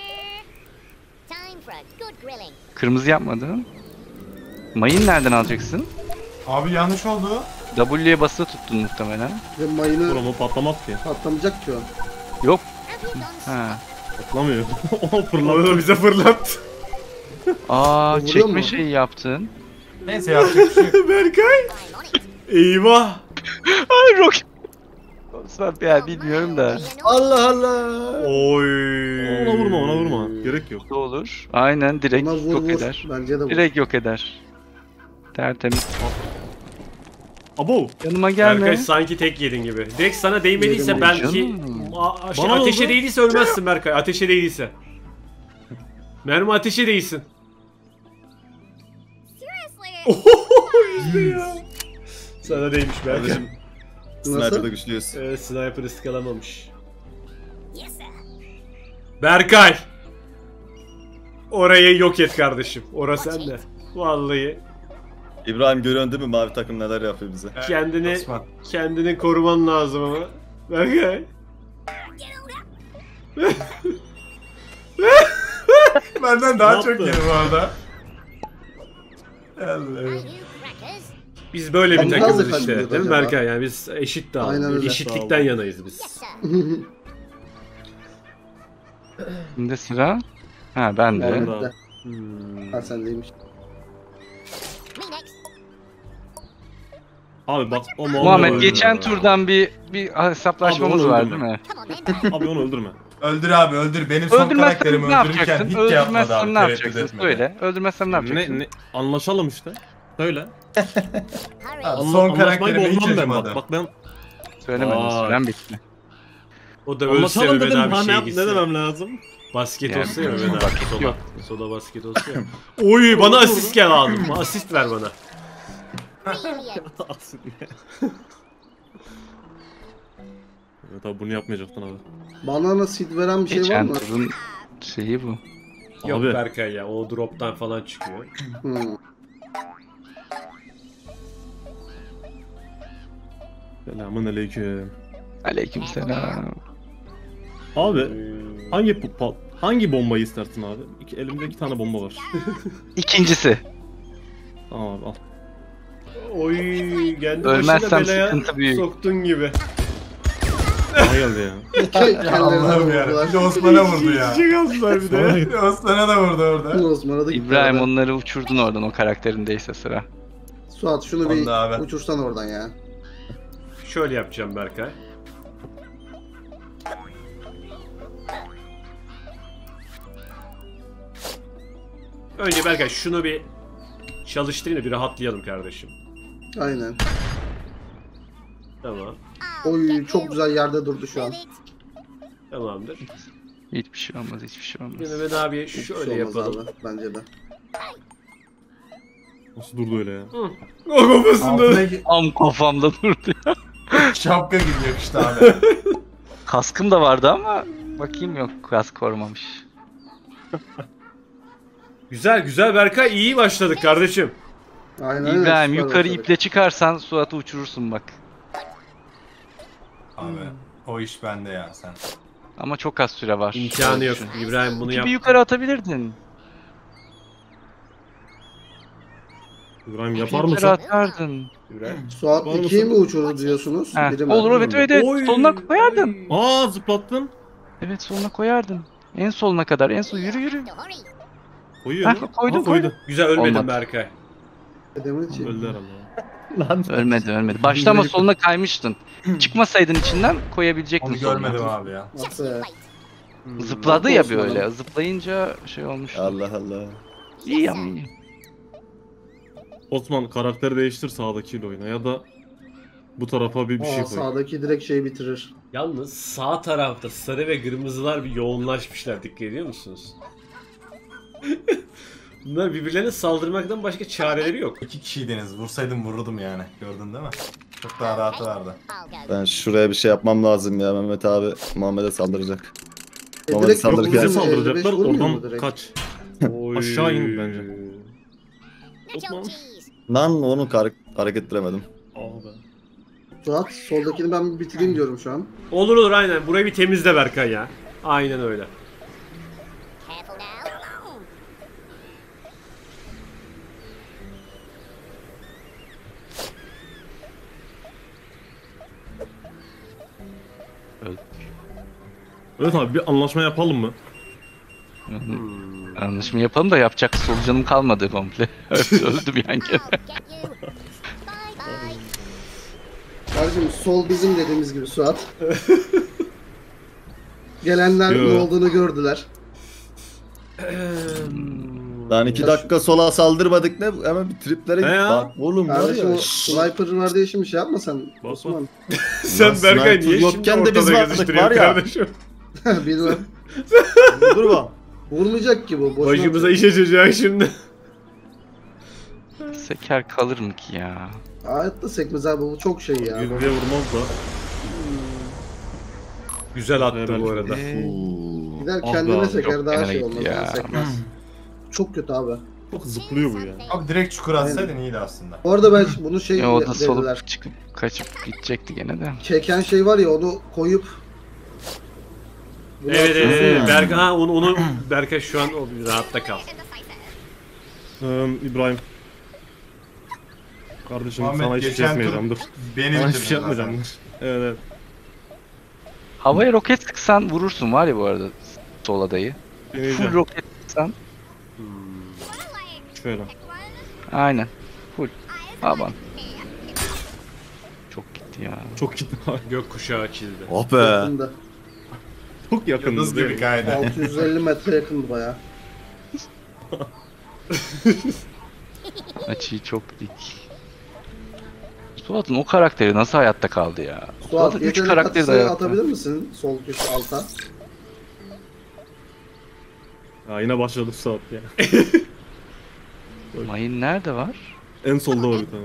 for a good grilling. Kırmızı yapmadın. Mayın nereden alacaksın? Abi yanlış oldu. W'ye basılı tuttun muhtemelen. Ve mayını Oğlum o patlamaz ki. patlamayacak ki o. Yok. Have you done Ha. Patlamıyor. O Onu fırlattı. da bize fırlat. Aa Vuruyor çekme mu? şeyi yaptın. Neyse yapacak bir şey yok. Berkay. time on it? Eyvah. Ay roket. Osman ya bilmiyorum da. Allah Allah. Oy. Ona vurma ona vurma. Gerek yok. Ne olur. Aynen direkt Buna vur yok vur. eder. Bence de vur. Direkt yok eder. Tertemiz. Abo. Yanıma gelme. Berkay sanki tek yedin gibi. Direkt sana değmediyse Yedim belki canım. Bana ateşe oldu. değdiyse ölmezsin Berkay. Ateşe değdiyse. Mermi ateşe değilsin. Seriously? İşte ya. Sana değmiş Berkay. Kardeşim sniper'da güçlüyüz. Evet, sniper ıskalamamış. Yes, sir. Berkay. Orayı yok et kardeşim. Orası sende. Vallahi İbrahim görüyorsun değil mi mavi takım neler yapıyor bize? kendini Osman. kendini koruman lazım ama. Berkay. Benden daha Ne çok yaptı? yedi bu arada. Are Evet. you crackers? Biz böyle bir Tam takımız nasıl işte. kalıyordu Değil mi acaba? Berkay? Yani biz eşit Aynen dağılımız. öyle. Eşitlikten yanayız biz. Yes, sir. Şimdi sıra. Ha ben de. Evet. Da. Ha sendeymiş. Me next. Abi bak o Muhammed öldürme. geçen turdan bir hesaplaşmamız Abi, onu var öldürme. değil mi? Come on then. Abi onu öldürme. Öldür abi öldür. Benim son Öldürmezsem karakterimi ne öldürürken yapacaksın? hiç şey yapmadı Öldürmezsem abi. ne Tereddüt yapacaksın? etmedi. Söyle. Öldürmezsem ne yapacaksın? Ne anlaşalım işte. Söyle. Hurry. Abi, Anla- son anlaşmayı karakterime hiç bozmam ben acımadı. bak. Bak ben Söylemedim. Aa. Süren bitti. O da ölse anlaşalım Mehmet dedim. abi Ha şey ne gitse. demem lazım? Basket Yani, olsa ya Mehmet abi. vakit Sola. yok. Sola basket olsa ya. Oy bana asist gel abi. Asist ver bana. Brilliant. Evet abi bunu yapmayacaktın abi. Banana seed veren bir şey var Geçen mı? turun şeyi bu. Yok Abi. Berkay ya. O drop'tan falan çıkıyor. Hmm. Selamun aleyküm. Aleykümselam. Abi hangi bombayı istersin abi? Elimde 2 tane bomba var. İkincisi. Tamam abi al. Oy kendi Ölmezsem başına belaya sıkıntı büyük. soktun gibi. Bana geldi ya. Ya Allah'ım ya. Bir de Osman'a vurdu ya. Çiçek aldılar bir de. Bir de Osman'a da vurdu orada. Osman'a da gitti. İbrahim arada. onları uçurdun oradan o karakterindeyse sıra. Suat şunu bir Onda abi. uçursan oradan ya. Şöyle yapacağım Berkay. Önce Berkay şunu bir çalıştırayım da bir rahatlayalım kardeşim. Aynen. Tamam. I'll Oy get çok you. güzel yerde durdu şu an. Move it. Tamamdır. Hiçbir şey olmaz, hiçbir şey olmaz. Bir Mehmet abiye Hiçbir şöyle şey olmaz yapalım. abi, bence de. Nasıl durdu öyle ya? O kafasında. Altına Tam kafamda durdu ya. şapka gidiyor işte abi. Kaskım da vardı ama bakayım yok kask korumamış. Güzel güzel Berkay iyi başladık kardeşim. Aynen öyle, İbrahim süper yukarı başladık. iple çıkarsan Suat'ı uçurursun bak. Abi o iş bende ya sen. Ama çok az süre var. İmkanı yok. Düşün. İbrahim bunu yap. Bir yukarı atabilirdin. İbrahim Bir yapar yukarı mısın? atardın. Suat Var 2'yi mi mısın? uçurdu diyorsunuz? Heh, Biri mi? olur evet evet evet. Oy, Soluna koyardın. oy. Aa zıplattın. Evet soluna koyardın. En soluna kadar. En sol yürü yürü. To hurry. Koyuyor Heh, mu? koydum, Aha, koydu. Güzel ölmedin Olmadı. Berkay. Demin için. Öldü herhalde. Ölmedi ölmedi. Başta ama soluna kaymıştın. Çıkmasaydın içinden koyabilecektin Onu soluna. görmedim abi ya. Ah Just be. wait. Zıpladı ya Olsun böyle. adam. Zıplayınca şey olmuştu. Allah Allah. İyi ama iyi. Osman karakteri değiştir sağdakiyle oyna ya da bu tarafa bir şey Aa, koy. sağdaki direkt şeyi bitirir. Yalnız sağ tarafta sarı ve kırmızılar bir yoğunlaşmışlar. Dikkat ediyor musunuz? Bunlar birbirlerine saldırmaktan başka çareleri yok. 2 kişiydiniz. Vursaydım vururdum yani. Gördün değil mi? Çok daha rahatı vardı. I'll go. Ben şuraya bir şey yapmam lazım ya. Mehmet abi Muhammed'e saldıracak. E, Muhammed direkt Yok saldırırken- bize Bizim 55 saldıracaklar vurmuyor mu oradan direkt? kaç. Oy. Aşağı in bence. Nacho Osman. cheese. Lan onu hareket ettiremedim. Abi. Suat soldakini ben bir bitireyim diyorum şu an. Olur olur aynen. Burayı bir temizle Berkay ya. Aynen öyle. Careful now. Evet abi bir anlaşma yapalım mı? Anlaşma yapalım da yapacak solucanım kalmadı komple. Öldüm yani. I'll get you. Bye bye. Kardeşim sol bizim dediğimiz gibi Suat. Gelenler Yo. ne olduğunu gördüler. Lan 2 dakika sola saldırmadık ne? Hemen bir triplere He git. ya. Bak oğlum var Kardeşim ya. o sniper var diye şimdi şey yapma sen Bak, Osman. Sen Lan Berkay sniper niye yokken şimdi de biz ortada vardık, geziştiriyorsun var ya. kardeşim? Bilmem. Dur bak. Vurmayacak ki bu. Boşuna Başımıza atıyor. iş açacak şimdi. Seker kalır mı ki ya? Hayatta sekmez abi bu çok şey ya. Yüzüye vurmaz da. Güzel attı bu arada. Oo. Gider Ah kendine be, seker çok daha fena şey gitti olmaz. ya. Yani sekmez. Çok kötü abi. Çok zıplıyor bu ya. Abi direkt çukur atsaydın iyiydi aslında. Bu arada ben bunu şey Ya o da dediler. solup çıkıp kaçıp gidecekti gene de. Çeken şey var ya onu koyup Bunu Evet atıyorsun evet. ya. Berkay ha onu Berkay şu an o rahatta kal. İbrahim. Kardeşim Muhammed, sana hiçbir şey geçen yapmayacağım dur. Beni Sana hiçbir bitirdin şey yapmayacağım zaten. dur. Evet evet. Havaya roket sıksan vurursun var ya bu arada sola dayı. Full Deneyeceğim. roket sıksan. Şöyle. Aynen. Full. Aman. Çok gitti ya. Çok gitti abi. Gökkuşağı çizdi. Oh be. Yakında. Çok yakın. Yıldız gibi kaydı. 650 metre yakındı baya. Açıyı çok dik. Suat'ın o karakteri nasıl hayatta kaldı ya? Suat Suat'ın 3 yetenek karakteri de atışı hayatta. atabilir misin? Sol köşe alta. Ya yine başladı saat ya. Mayın nerede var? En solda var bir tane.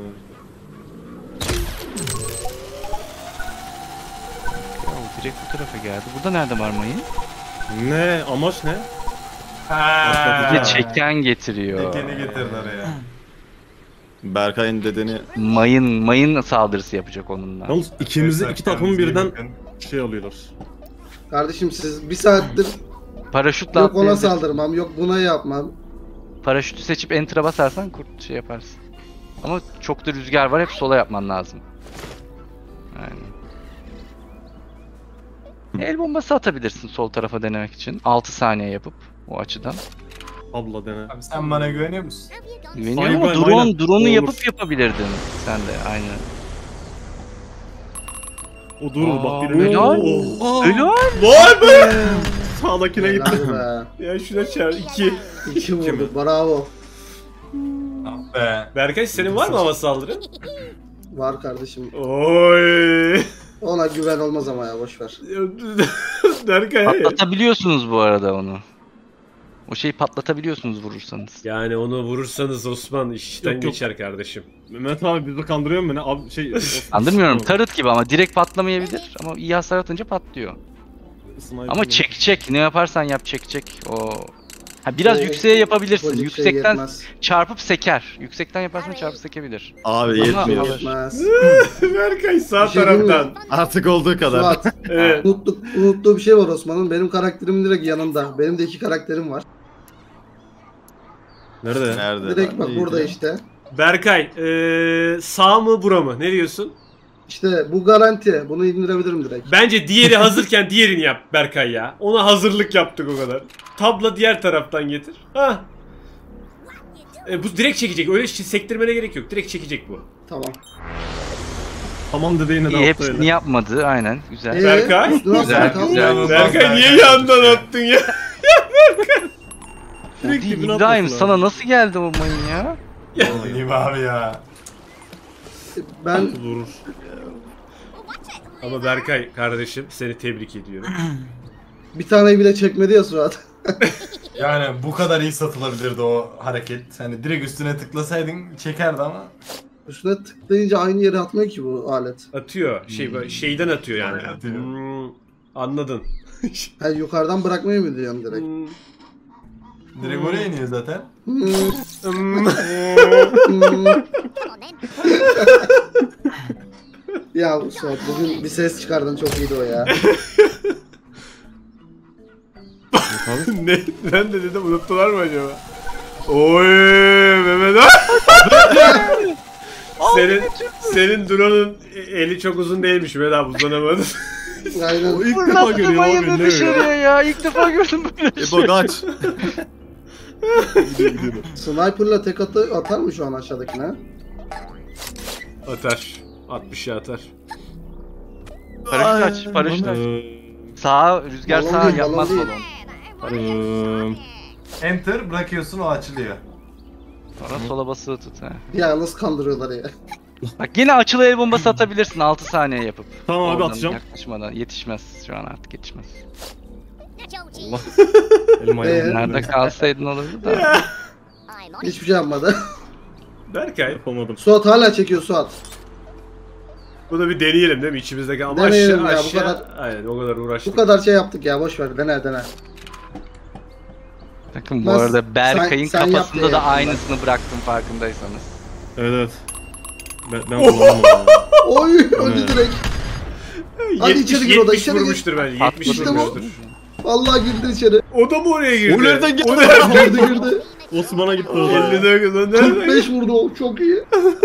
Ya o direkt bu tarafa geldi. Burada nerede var mayın? Ne? Amaç ne? Bir de çeken getiriyor. Tekeni getirdi oraya. Berkay'ın dedeni Mayın saldırısı yapacak onunla. Yalnız ikimizi iki takım Kendinize iyi birden bakın. şey alıyorlar. Kardeşim siz bir saattir Paraşütle yok ona atlayabilirsin. saldırmam, yok buna yapmam. Paraşütü seçip enter'a basarsan kurt şey yaparsın. Ama çok da rüzgar var, hep sola yapman lazım. Yani. El bombası atabilirsin sol tarafa denemek için. 6 saniye yapıp o açıdan. Abla dene. Abi sen bana güveniyor musun? Güveniyorum ama Aynen, aynen. drone'u Olur. yapıp yapabilirdin sen de aynı. O dur Aa, bak birine. helal. Oh. Helal. Vay be! Sağdakine gitti. Helal be. Ya şuna çağır 2. 2 vurdu, bravo. Ah be. Berkay senin var mı hava saldırı? Var kardeşim. Oy. Ona güven olmaz ama ya, boşver. Berkay. Patlatabiliyorsunuz bu arada onu. O şeyi patlatabiliyorsunuz vurursanız. Yani onu vurursanız Osman işten Yok, yok. geçer kardeşim. Mehmet abi bizi kandırıyor mu ne? Abi şey... Andırmıyorum, tarıt gibi ama direkt patlamayabilir ama iyi hasar atınca patlıyor. Sniper Ama mi? çek ne yaparsan yap çek o. Ha biraz O yükseğe yapabilirsin. ufacık şey Yüksekten yetmez. çarpıp seker. Yüksekten yaparsan çarpıp sekebilir. abi Ama- yetmiyor. Yetmez. Berkay sağ Bir şey değil mi? taraftan. Artık olduğu kadar. Suat, Evet. unuttuğu bir şey var Osman'ın. Benim karakterim direkt yanında. Benim de 2 karakterim var. Nerede? Nerede? Direkt bak İyi burada de. işte. Berkay sağ mı bura mı? Ne diyorsun? İşte bu garanti. Bunu indirebilirim direkt. Bence diğeri hazırken diğerini yap Berkay ya. Ona hazırlık yaptık o kadar. Tabla diğer taraftan getir. Ha. Bu direkt çekecek. Öyle sektirmene gerek yok. Direkt çekecek bu. Tamam. Tamam dediğine de İyi, attı hepsini öyle. yapmadı aynen güzel. Berkay? üstüne Güzel, atsana, güzel. tamam. Berkay niye yandan attın ya? O Direkt değil, dibine İbrahim atması sana lazım. nasıl geldi o mayın ya? İyi abi ya. Ben Durur. Ama Berkay kardeşim seni tebrik ediyorum. bir tane bile çekmedi ya Suat. Yani bu kadar iyi satılabilirdi o hareket. Hani direkt üstüne tıklasaydın çekerdi ama. Üstüne tıklayınca aynı yere atmıyor ki bu alet. Atıyor. Böyle şeyden atıyor yani. Böyle atıyor. Anladın. Ha, yukarıdan bırakmayı mı diyorsun direkt? Direkt oraya iniyor zaten. Hmm. Hmm. Hmm. Come on then. Ya Suat bugün bir ses çıkardın, çok iyiydi o ya. Ne? Ben de dedim unuttular mı acaba? Oy Mehmet abi. senin drone'un eli çok uzun değilmiş Mehmet abi, uzanamadın. Aynen. O ilk defa görüyorum abi Mayını ne öyle. dışarıya ya ilk defa gördüm böyle İbo şey. kaç. Sniper'la tek atar mı şu an aşağıdakine? Atar. 60'a atar. Paraşüt aç paraşüt aç. Sağa rüzgar Balon sağa değil, yapmaz balon balon. Enter bırakıyorsun o açılıyor. Sonra sola basılı tut ha. Ya nasıl kandırıyorlar ya. Bak yine açılı el bombası atabilirsin 6 saniye yapıp. Tamam abi Oradan atacağım. Yaklaşmadan yetişmez şu an artık yetişmez. Nacho cheese. Allah. Elim ayağım. Nerede kalsaydın olurdu da. I'm on it. Hiçbir şey yapmadı. Berkay. Yapamadım. Suat hala çekiyor Suat. Bu da bir deneyelim değil mi? İçimizdeki ama Deneyelim aşağı ya, bu aşağı. kadar- Aynen o kadar uğraştık. Bu kadar şey yaptık ya, boş ver, dene. Bakın bu Nasıl? arada Berkay'ın Sen yap diye kafasında da yaptım ben. aynısını bıraktım farkındaysanız. Evet evet. Ben kullanmadım. Oy öldü direkt. Hadi 70, içeri gir oda, 70 içeri gir. vurmuştur bence. 70 İşte bu. vurmuştur. Vallahi girdi içeri. O da mı oraya girdi? O nereden gitti? O nereden Girdi. Osman'a gitti o da. 50 dakika nereden? 45 vurdu o. Çok iyi.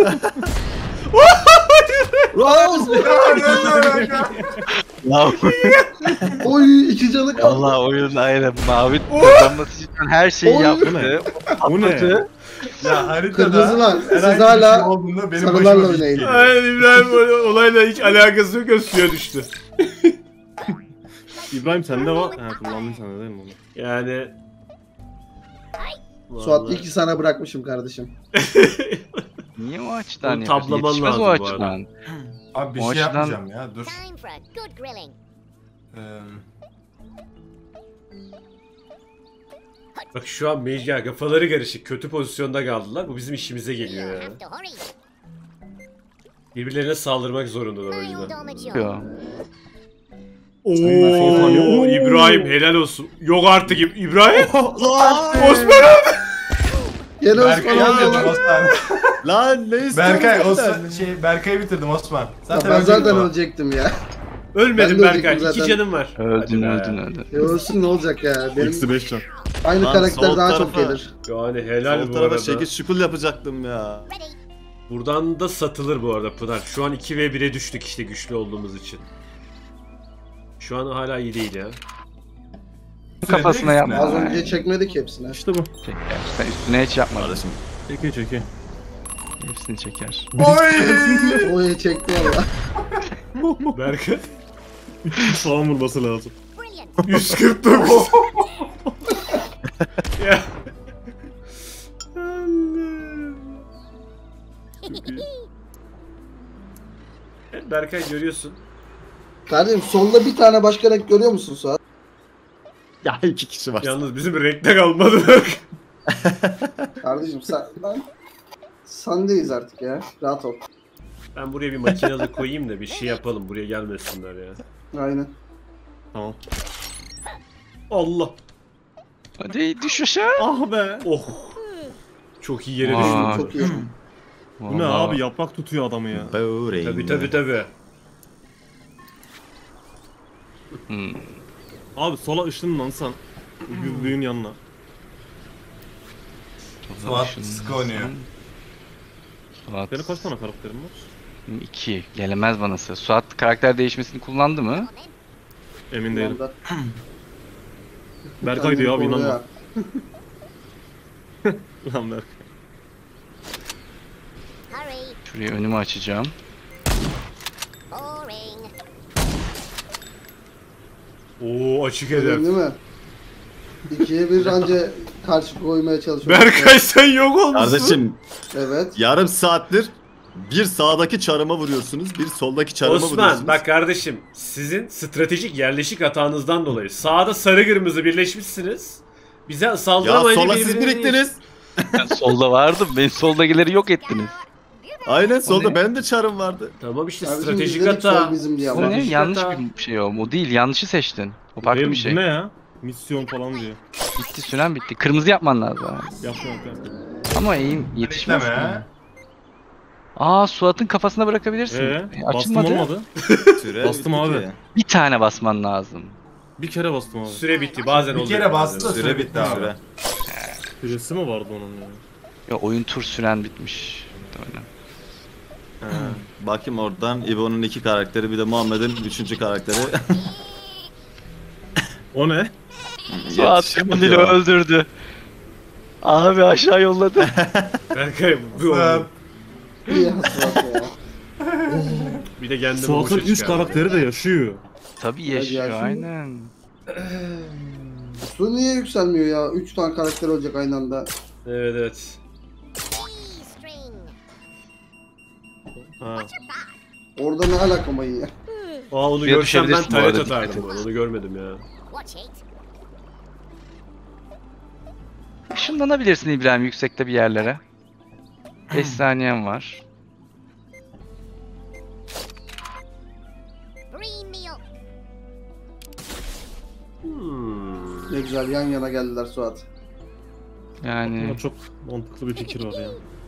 Ya Oy 2 canı kaldı. Allah oyunun ayrı mavi kazanması için her şeyi Oy. yaptı. Bu ne? Atladı. Ya haritada Kırmızılar. Siz herhangi bir hala şey olduğunda benim sarılarla başıma bir oynayın. şey Aynen İbrahim olayla hiç alakası yok, suya düştü. İbrahim sende var. Ha kullandın sen de değil mi onu? Yani... Suat Vallahi- iki sana bırakmışım kardeşim. Niye o açıdan Onu yapıyorsun? tablaman Yetişmez lazım o bu arada. açıdan. Abi bir O şey açıdan- yapmayacağım ya dur. Time for a good grilling. Ee, Bak şu an Mecga kafaları karışık. Kötü pozisyonda kaldılar. Bu bizim işimize geliyor You'll ya. have to hurry. Birbirlerine saldırmak zorundalar o I'll yüzden. damage you. Yo. Oo, İbrahim helal olsun. Yok artık İbrahim. Osman Gene Berkay'ı Osman bitirdim aldılar. Osman. Lan ne istiyorsun? Berkay benden? Berkay'ı bitirdim Osman. Ya Zaten ben zaten öldüm ölecektim ya. ölmedim Ben de Berkay. ölecektim 2 zaten. canım var. Öldün Hadi be. öldün. Ya ölsün ne olacak ya. Benim Eksi 5 can. aynı Lan karakter sol daha çok tarafa- gelir. Yani helal Sol bu tarafa arada. şekil şukul yapacaktım ya. Ready. Buradan da satılır bu arada Pınar. Şu an 2v1'e düştük işte güçlü olduğumuz için. Şu an hala iyi değil ya. Kafasına yapma. Az önce çekmedik hepsine. İşte bu. Çeker. Sen üstüne hiç yapma. Kardeşim. Çeki çeki. Hepsini çeker. Oy! Oy çekti valla. Berkay. Sağ vurması lazım. Brilliant. 149. Ya. Allah'ım. Evet, Berkay görüyorsun. Kardeşim solda bir tane başka renk görüyor musun Suat? Ya 2 kişi var. Yalnız bizim renkte kalmadı. Kardeşim sendeyiz artık ya. Rahat ol. Ben buraya bir makinalı koyayım da bir şey yapalım. Buraya gelmesinler ya. Aynen. Tamam. Allah. Hadi düş aşağı. Ah be. Oh. Çok iyi yere Vay. düştüm. Çok iyi. Bu ne abi yaprak tutuyor adamı ya. Böreğim. Tabi. Hmm. Abi sola ışınlansan. Güldüğün yanına. Suat sıkı oynuyor. Suat Senin kaç tane karakterin var? 2. Gelemez bana sıra. Suat karakter değişmesini kullandı mı? Emin değilim. Vallahi. Berkay diyor abi Kendini inanma. koruyor. Lan Berkay. Hurry. Şurayı önümü açacağım. Boring. Oo açık Görüyorsun hedef. değil mi? 2'ye 1 anca karşı koymaya çalışıyor. Berkay sen yok olmuşsun. Kardeşim Evet. yarım saattir bir sağdaki çarıma vuruyorsunuz, bir soldaki çarıma vuruyorsunuz. Osman bak kardeşim sizin stratejik yerleşik hatanızdan dolayı sağda sarı kırmızı birleşmişsiniz. Bize Ya saldıramayınca sola siz birbirini biriktiniz. Ben solda vardım. Beni soldakileri yok ettiniz. Aynen solda ne? benim de çarım vardı. Tamam işte Kardeşim stratejik biz dedik hata. sol bizim diye O ama. ne? Stratejik Yanlış hata. bir şey o. O değil. Yanlışı seçtin. O farklı Benim- bir şey. Bu ne ya? Misyon falan diyor. Bitti süren bitti. Kırmızı yapman lazım. abi. Yapma yapma. Ama eğim yetişmez. Bekleme. Aa Suat'ın kafasına bırakabilirsin. Bastım Açılmadı. olmadı. Süre Bastım bitti abi. ki. Bir tane basman lazım. Bir kere bastım abi. Süre bitti bazen Bir oluyor. kere bastı da Süre süre bitti bitti abi. süre. Süresi mi vardı onun ya? Ya oyun tur süren bitmiş. Öyle. Bakayım oradan İbo'nun 2 karakteri bir de Muhammed'in 3. karakteri. O ne? Suat Yetişemedi Kemal'i ya. öldürdü. Abi aşağı yolladı. Berkay bu Suat. İyi ya Suat ya. bir de kendimi Suat'ın boşa 3 çıkardım. karakteri de yaşıyor. Tabii yaşıyor yaşıyor. aynen. Su niye yükselmiyor ya? 3 tane karakter olacak aynı anda. Evet. E-string. Ha. Orada ne alaka mayı ya? Aa onu Suya görsem ben düşebilirsin bu taret arada, atardım dikkat bu arada, onu görmedim ya. Watch it. Işınlanabilirsin İbrahim yüksekte bir yerlere. 5 saniyen var. Green me up. Ne güzel yan yana geldiler Suat. Yani Ama çok mantıklı bir fikir var ya.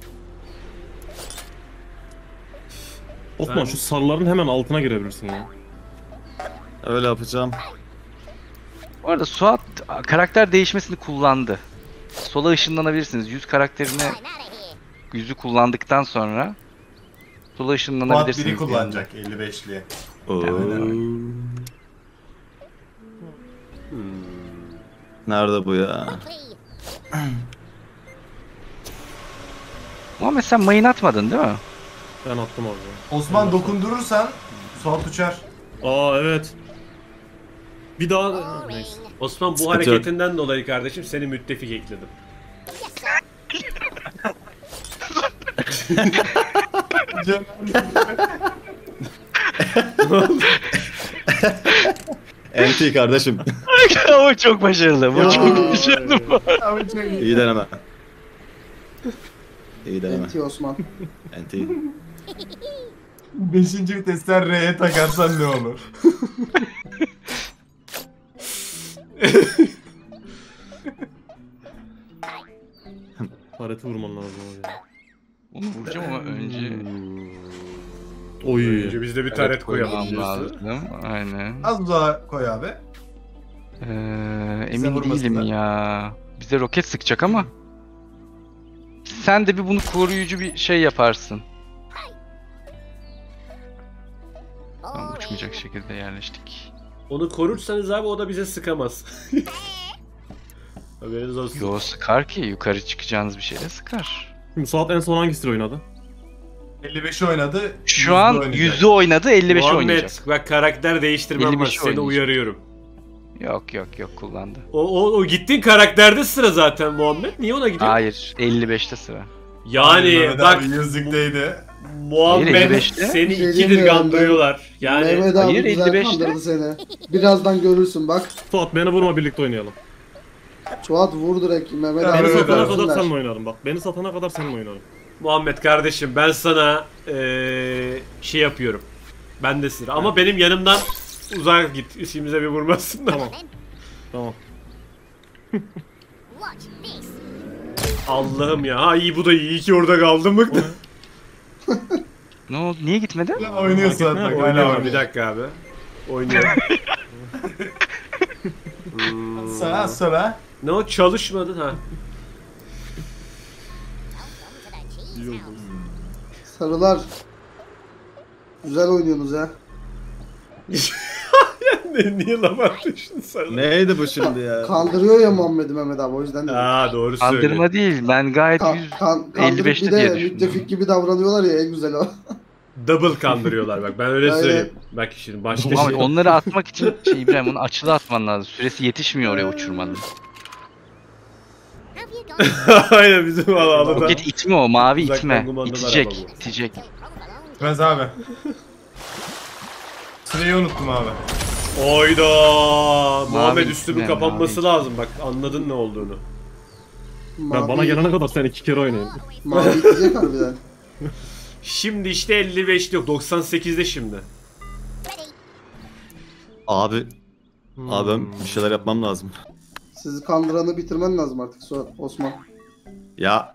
Osman Ben- şu sarıların hemen altına girebilirsin ya. Öyle yapacağım. Bu arada Suat karakter değişmesini kullandı. Sola ışınlanabilirsiniz. Yüz karakterine I'm out of here. yüzü kullandıktan sonra sola Fuat ışınlanabilirsiniz. biri bir kullanacak 55'liye. Oo. Nerede bu ya? Quickly. Muhammed sen mayın atmadın değil mi? Ben attım abi. Osman dokundurursan Suat uçar. Aa evet. Bir daha neyse. Osman bu Sıkıntı yok. hareketinden dolayı kardeşim seni müttefik ekledim. NT kardeşim. Ama çok başarılı. Bu çok başarılı. İyi deneme. İyi deneme. Enti Osman. NT. 5. vitesten R'ye takarsan ne olur? Pareti vurman lazım abi. Onu vuracağım ama önce Oy. Önce biz de bir taret koyalım koymam diyorsun. lazım. Aynen. Az uzağa koy abi. Emin vurmasınlar. değilim ya. Bize roket sıkacak ama. Sen de bir bunu koruyucu bir şey yaparsın. Tamam, uçmayacak şekilde yerleştik. Onu korursanız abi o da bize sıkamaz. Haberiniz olsun. Yo sıkar ki yukarı çıkacağınız bir şeyle sıkar. Şimdi Suat en son hangisiyle oynadı? 55 oynadı. Şu an oynayacak. 100'ü oynadı 55'i Muhammed oynayacak. bak karakter değiştirmem 55 var seni oynayacak. uyarıyorum. Yok kullandı. O gittiğin karakterde sıra zaten Muhammed. Niye ona gidiyor? Hayır 55'te sıra. Yani Mehmet bak abi yüzlükteydi. Muhammed Hayır, 55'te. seni Bir şey ikidir diyeyim mi kandırıyorlar. Yani Mehmet abi hayır, güzel 55'te. kandırdı seni. Birazdan görürsün bak. Suat beni vurma birlikte oynayalım. Suat vur direkt Mehmet Ya, abi. Beni evet, satana evet. kadar görsünler. senle oynarım bak. Beni satana kadar seninle oynarım. Muhammed kardeşim ben sana şey yapıyorum. Ben de sıra. Ama benim yanımdan uzak git. İşimize bir vurmasın da. Tamam. Tamam. Watch this. Allah'ım ya. Ha iyi bu da iyi. İyi ki orada kaldım bak. Ne oldu? Niye gitmedi? Oynuyor Suat bak hala Oynuyor. Bir oynuyor. dakika abi. Oynuyor. Sağa sola. Ne o çalışmadı ha. Welcome to the cheese house. Sarılar. Güzel oynuyorsunuz ya. Niye laf atmışsın sen? Neydi bu şimdi ya? Kandırıyor ya Muhammed'i Mehmet abi o yüzden de. Aa doğru söylüyor. Kandırma değil. Ben gayet 100 Kandırıp 55'te bir diye de düşündüm. müttefik gibi davranıyorlar ya en güzel o. Double kandırıyorlar bak ben öyle Aynen. söyleyeyim. Bak şimdi başka Ama şey. onları atmak için İbrahim onu açılı atman lazım. Süresi yetişmiyor oraya uçurmanın. Have you got Aynen bizim alanında. Roket itme o mavi Uzaktan itme. kumandalar İtecek. ama bu. İtecek. provolone? Tümez abi. Süreyi unuttum abi. Oyda. Muhammed üstümün ne, kapanması mavi. lazım bak anladın ne olduğunu. Ben bana gelene kadar sen 2 kere oynayın. Mavi gidecek harbiden. Şimdi işte 55'te yok 98'de şimdi. Ready. Abi. Abi ben bir şeyler yapmam lazım. Sizi kandıranı bitirmen lazım artık Suat, Osman. Ya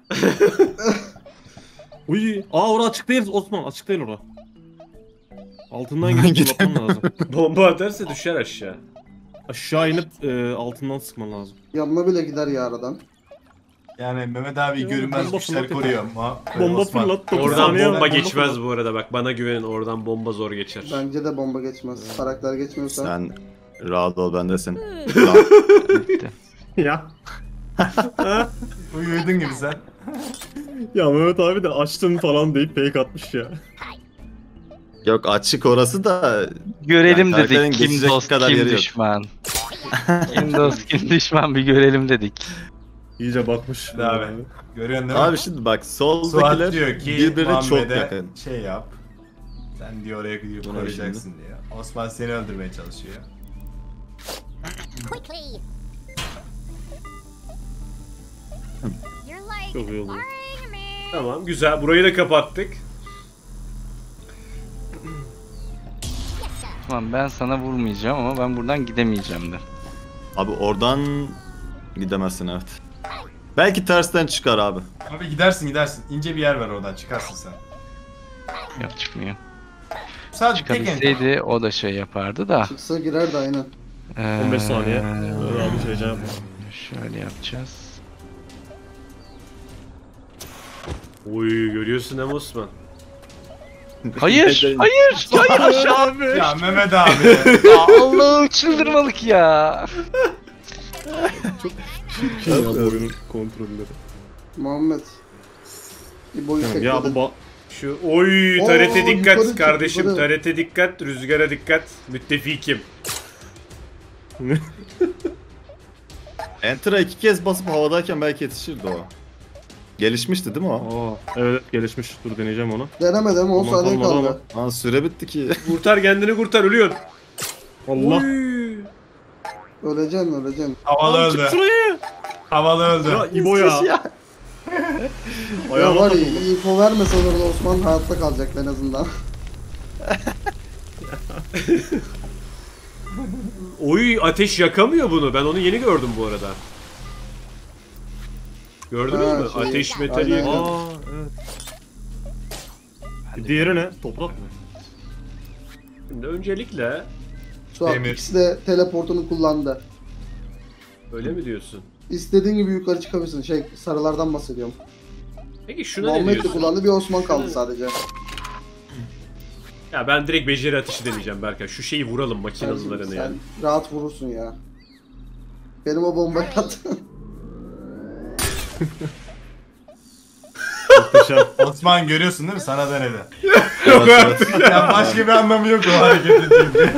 Uy. Aa orası açık değil Osman. Açık değil orası. Altından gidip fırlatman lazım. Bomba atarsa düşer aşağı. Aşağı inip altından sıkman lazım. Yanına bile gider ya aradan. Yani Mehmet abi görünmez bomba güçler fırlat koruyor. Bomba Osman. fırlat. 9 Oradan saniye bomba var, geçmez fırlat. bu arada bak bana güvenin oradan bomba zor geçer. Bence de bomba geçmez. Karakter geçmiyorsa. sen rahat ol bendesin. Bitti. Ya. Uyuydun gibi sen. Ya Mehmet abi de açtım falan deyip fake atmış ya. Yok açık orası da Görelim Yani karakterin dedik. Kim geçecek dost kadar kim yeri yok. düşman. Kim dost kim düşman bir görelim dedik. İyice bakmış. Hadi abi. Görüyorsun değil mi? abi şimdi bak Suat soldakiler diyor ki birbirine çok Muhammed'e yakın. şey yap. Sen diyor oraya gidiyor Bu ne koruyacaksın diyor. Osman seni öldürmeye çalışıyor. Quickly. You're like Çok iyi oldu. boring me. Tamam güzel burayı da kapattık. Yes, sir. Tamam ben sana vurmayacağım ama ben buradan gidemeyeceğim de. Abi oradan gidemezsin evet. Belki tersten çıkar abi. Abi gidersin. İnce bir yer var oradan çıkarsın sen. Yok çıkmıyor. Sadece tek enter. Çıkabilseydi o da şey yapardı da. Çıksa girerdi aynen. 15 saniye. Böyle abi şey yapma. Şöyle yapacağız. Oy görüyorsun hem Osman. Hayır, hayır, hayır aşağı. Ya Mehmet abi. Ya Allah'ım çıldırmalık ya. Çirkin ya bu oyunun kontrolleri. Muhammed. Bir boyu Tamam, ya bu Şu oy Oo, tarete yukarı dikkat çık, kardeşim. yukarı. Tarete dikkat, rüzgara dikkat. Müttefikim. Enter'a 2 kez basıp havadayken belki yetişirdi o. Gelişmişti değil mi o? Aa, evet gelişmiş. Dur deneyeceğim onu. denemedim 10 Aman saniye kalmadı kaldı. Lan süre bitti ki. Kurtar kendini kurtar ölüyorsun. Allah. Oy. Öleceksin. Havalı Lan çık öldü. şuraya. Havalı öldü. Ya İbo ya. Ya Ayağıma var ya takıldı. info vermesen orada Osman hayatta kalacak en azından. Oy ateş yakamıyor bunu. Ben onu yeni gördüm bu arada. Gördünüz Ha, mü? şey, Ateş metali aynen. yakıyor. Aa evet. Diğeri ne? Toprak mı? Şimdi öncelikle Suat Demir. ikisi de teleportunu kullandı. öyle mi diyorsun? İstediğin gibi yukarı çıkabilirsin. Sarılardan bahsediyorum. Peki şuna ne Muhammed de diyorsun? kullandı, bir Osman kaldı sadece. Ya ben direkt beceri atışı deneyeceğim Berkay. Şu şeyi vuralım makinalılarını Sen yani. rahat vurursun ya. Benim o bombayı attı. Muhteşem. Osman görüyorsun değil mi? Sana denedi. Yok artık. Ya başka bir anlamı yok o hareketin çünkü.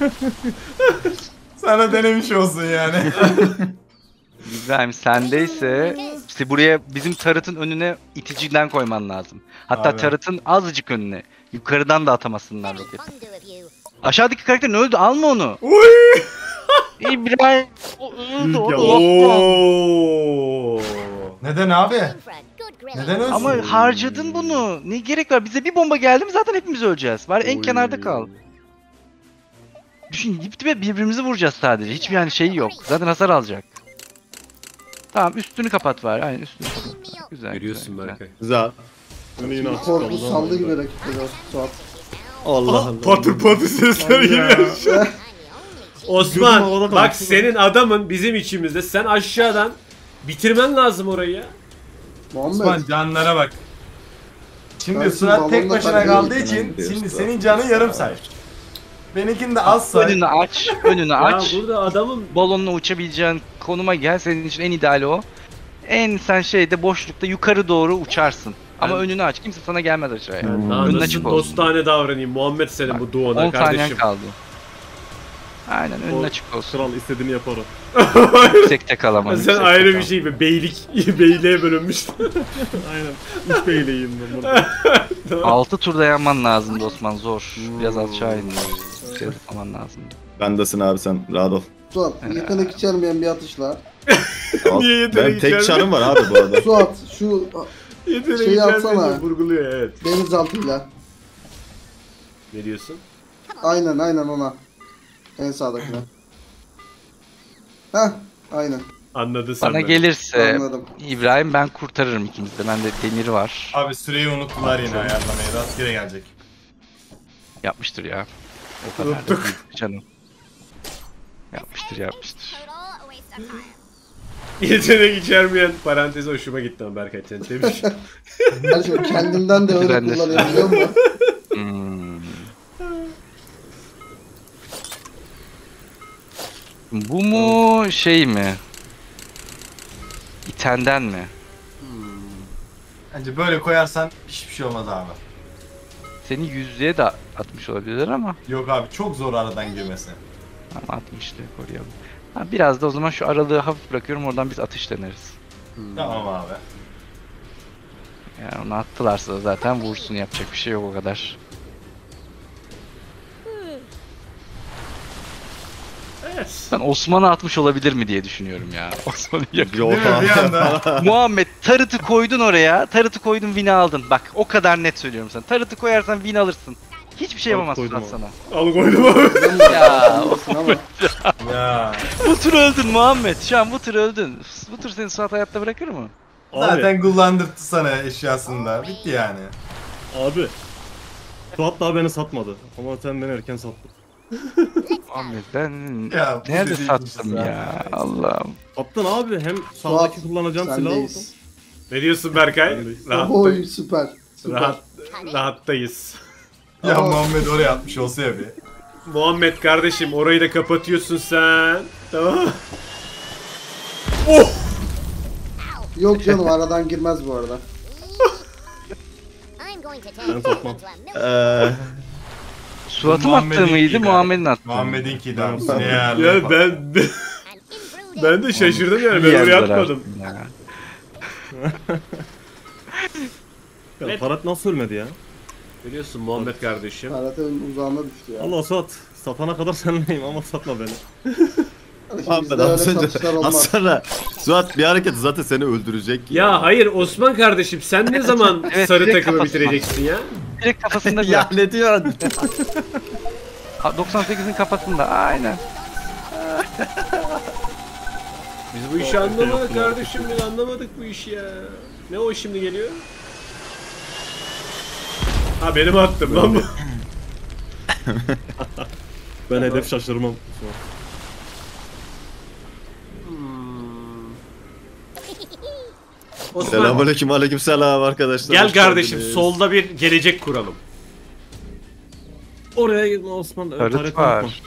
Sana denemiş olsun yani. İbrahim sendeyse işte buraya bizim tarıtın önüne iticiden koyman lazım. Hatta Abi. tarıtın azıcık önüne. Yukarıdan da atamasınlar Very roketi. fond of you. Aşağıdaki karakterin öldü, alma onu. Oy! İbrahim o öldü, o Ya, da Osman. Oo! Neden abi? In for a good grilling. Neden ölsün? Ama harcadın bunu. Ne gerek var? Bize bir bomba geldi mi zaten hepimiz öleceğiz. Bari en Oy. kenarda kal. Düşün dip dibe birbirimizi vuracağız sadece. Hiçbir yani şey yok. Zaten hasar alacak. Tamam üstünü kapat var. Aynen üstünü kapat. Güzel. Görüyorsun güzel, Berkay. Güzel. Bunu yine açık Korku kaldı. saldı gibi rakipleri Suat. Allah Allah. Patır patır sesler geliyor. I'm the only Osman Gözüm havada bak kaldı. senin adamın bizim içimizde. Sen aşağıdan bitirmen lazım orayı ya. Osman Muhammed. canlara bak. Şimdi Kardeşim, Suat tek balonla başına kalbine kaldığı gittin için diyorsun şimdi Suat. senin canın yarım say. Benimkini de az say. Önünü aç. Önünü Ya aç. burada adamın Balonla uçabileceğin konuma gel. Senin için en ideali o. En sen şeyde boşlukta yukarı doğru uçarsın. Ama Ben- önünü aç. Kimse sana gelmez aşağıya. ben daha Önün nasıl açık olsun. dostane davranayım Muhammed senin bu duona 10 saniyen kardeşim. kaldı. Aynen önün O açık olsun. Kral istediğini yapar o. Yüksekte kalamam. Sen yüksekte ayrı bir kal. şey be beyliğe bölünmüştün. Aynen. 3 beyleyim ben burada. 6 tur dayanman lazımdı Osman zor. Biraz aşağı indi. Biraz atlaman lazımdı. Bendesin abi sen rahat ol. Suat yetenek içermeyen bir atışla. Al. Niye yetenek Benim tek içermiyor? çarım var abi bu arada. Suat şu Yeteneği Şeyi içermeyince atsana. vurguluyor evet. denizaltıyla. Ne diyorsun? Aynen ona. En sağdakine. Heh aynen Anladın sen Bana beni. gelirse anladım. İbrahim ben kurtarırım ikimiz de. Bende demir var. Abi süreyi unuttular yine ayarlamayı. Rastgele gelecek. Yapmıştır ya. O kadar da değil canım. Yapmıştır. Total a waste of time. Yetenek içermeyen parantezi hoşuma gitti ama Berkay seni tebrik. Her şey kendimden de öyle Ben de- kullanıyorum biliyor musun? Hmm. Bu mu şey mi? İtenden mi? Bence böyle koyarsan hiçbir şey olmaz abi. Seni yüzlüğe de atmış olabilirler ama Yok abi çok zor aradan girmesi. ama 60'lığı koruyalım. Ha, biraz da o zaman şu aralığı hafif bırakıyorum oradan biz atış deneriz. Tamam abi. Yani onu attılarsa zaten vursun yapacak bir şey yok o kadar. Evet. Ben Osman'a atmış olabilir mi diye düşünüyorum ya. Osman'ı yakın. Yok Değil mi bir abi. anda? Muhammed tarıtı koydun oraya. Tarıtı koydun win'i aldın. Bak o kadar net söylüyorum sana. Tarıtı koyarsan win alırsın. Hiçbir şey Tarıt yapamaz koydum Suat abi. sana. Al koydum abi. Ya Ama Ya. bu tur öldün Muhammed. Şu an bu tur öldün. Bu tur seni Suat hayatta bırakır mı? Abi, Zaten kullandırdı sana eşyasında. Bitti yani. abi. Suat daha beni satmadı. Ama sen beni erken sattın. Let's Muhammed ben Ya, bu nerede dediğin sattım güzel. ya Allah'ım. Attın abi hem Suat, sağdaki kullanacağım silahı oldu. sendeyiz. Ne diyorsun Berkay? Oy süper. Süper. Rahattayız. Ya Aa. Muhammed oraya atmış olsa ya bir. Muhammed kardeşim orayı da kapatıyorsun sen. Tamam. Yok canım aradan girmez bu arada. I'm going to Ben turn you sokmam. into a milk. Suat'ım Muhammed'in attığı mıydı iyi Muhammed'in attığı mı? Muhammed'inki de abi. Tamam. Ne Ya yani? ben An improved ben de şaşırdım yani ben İyi oraya yazdılar atmadım. aslında ya. Ya Tarat nasıl ölmedi ya? Biliyorsun Muhammed kardeşim. Karatın uzağına düştü ya. Allah Suat satana kadar senleyim ama satma beni. Muhammed Bizde öyle az önce satışlar olmaz. az sonra Suat bir hareket zaten seni öldürecek. Ya hayır Osman kardeşim sen ne zaman Evet, sarı direkt takımı kafasına. bitireceksin ya? Direkt kafasında bir Ya ne diyorsun? 98'in kafasında aynen. Biz bu işi anlamadık kardeşim biz anlamadık bu işi ya. Ne o şimdi geliyor? Ha benim attım lan bu. Ben hedef şaşırmam. Osman Selamünaleyküm aleykümselam arkadaşlar. gel hoş kardeşim geldiniz. solda bir gelecek kuralım. Oraya gitme Osman. Tarıt Taret var. unutma.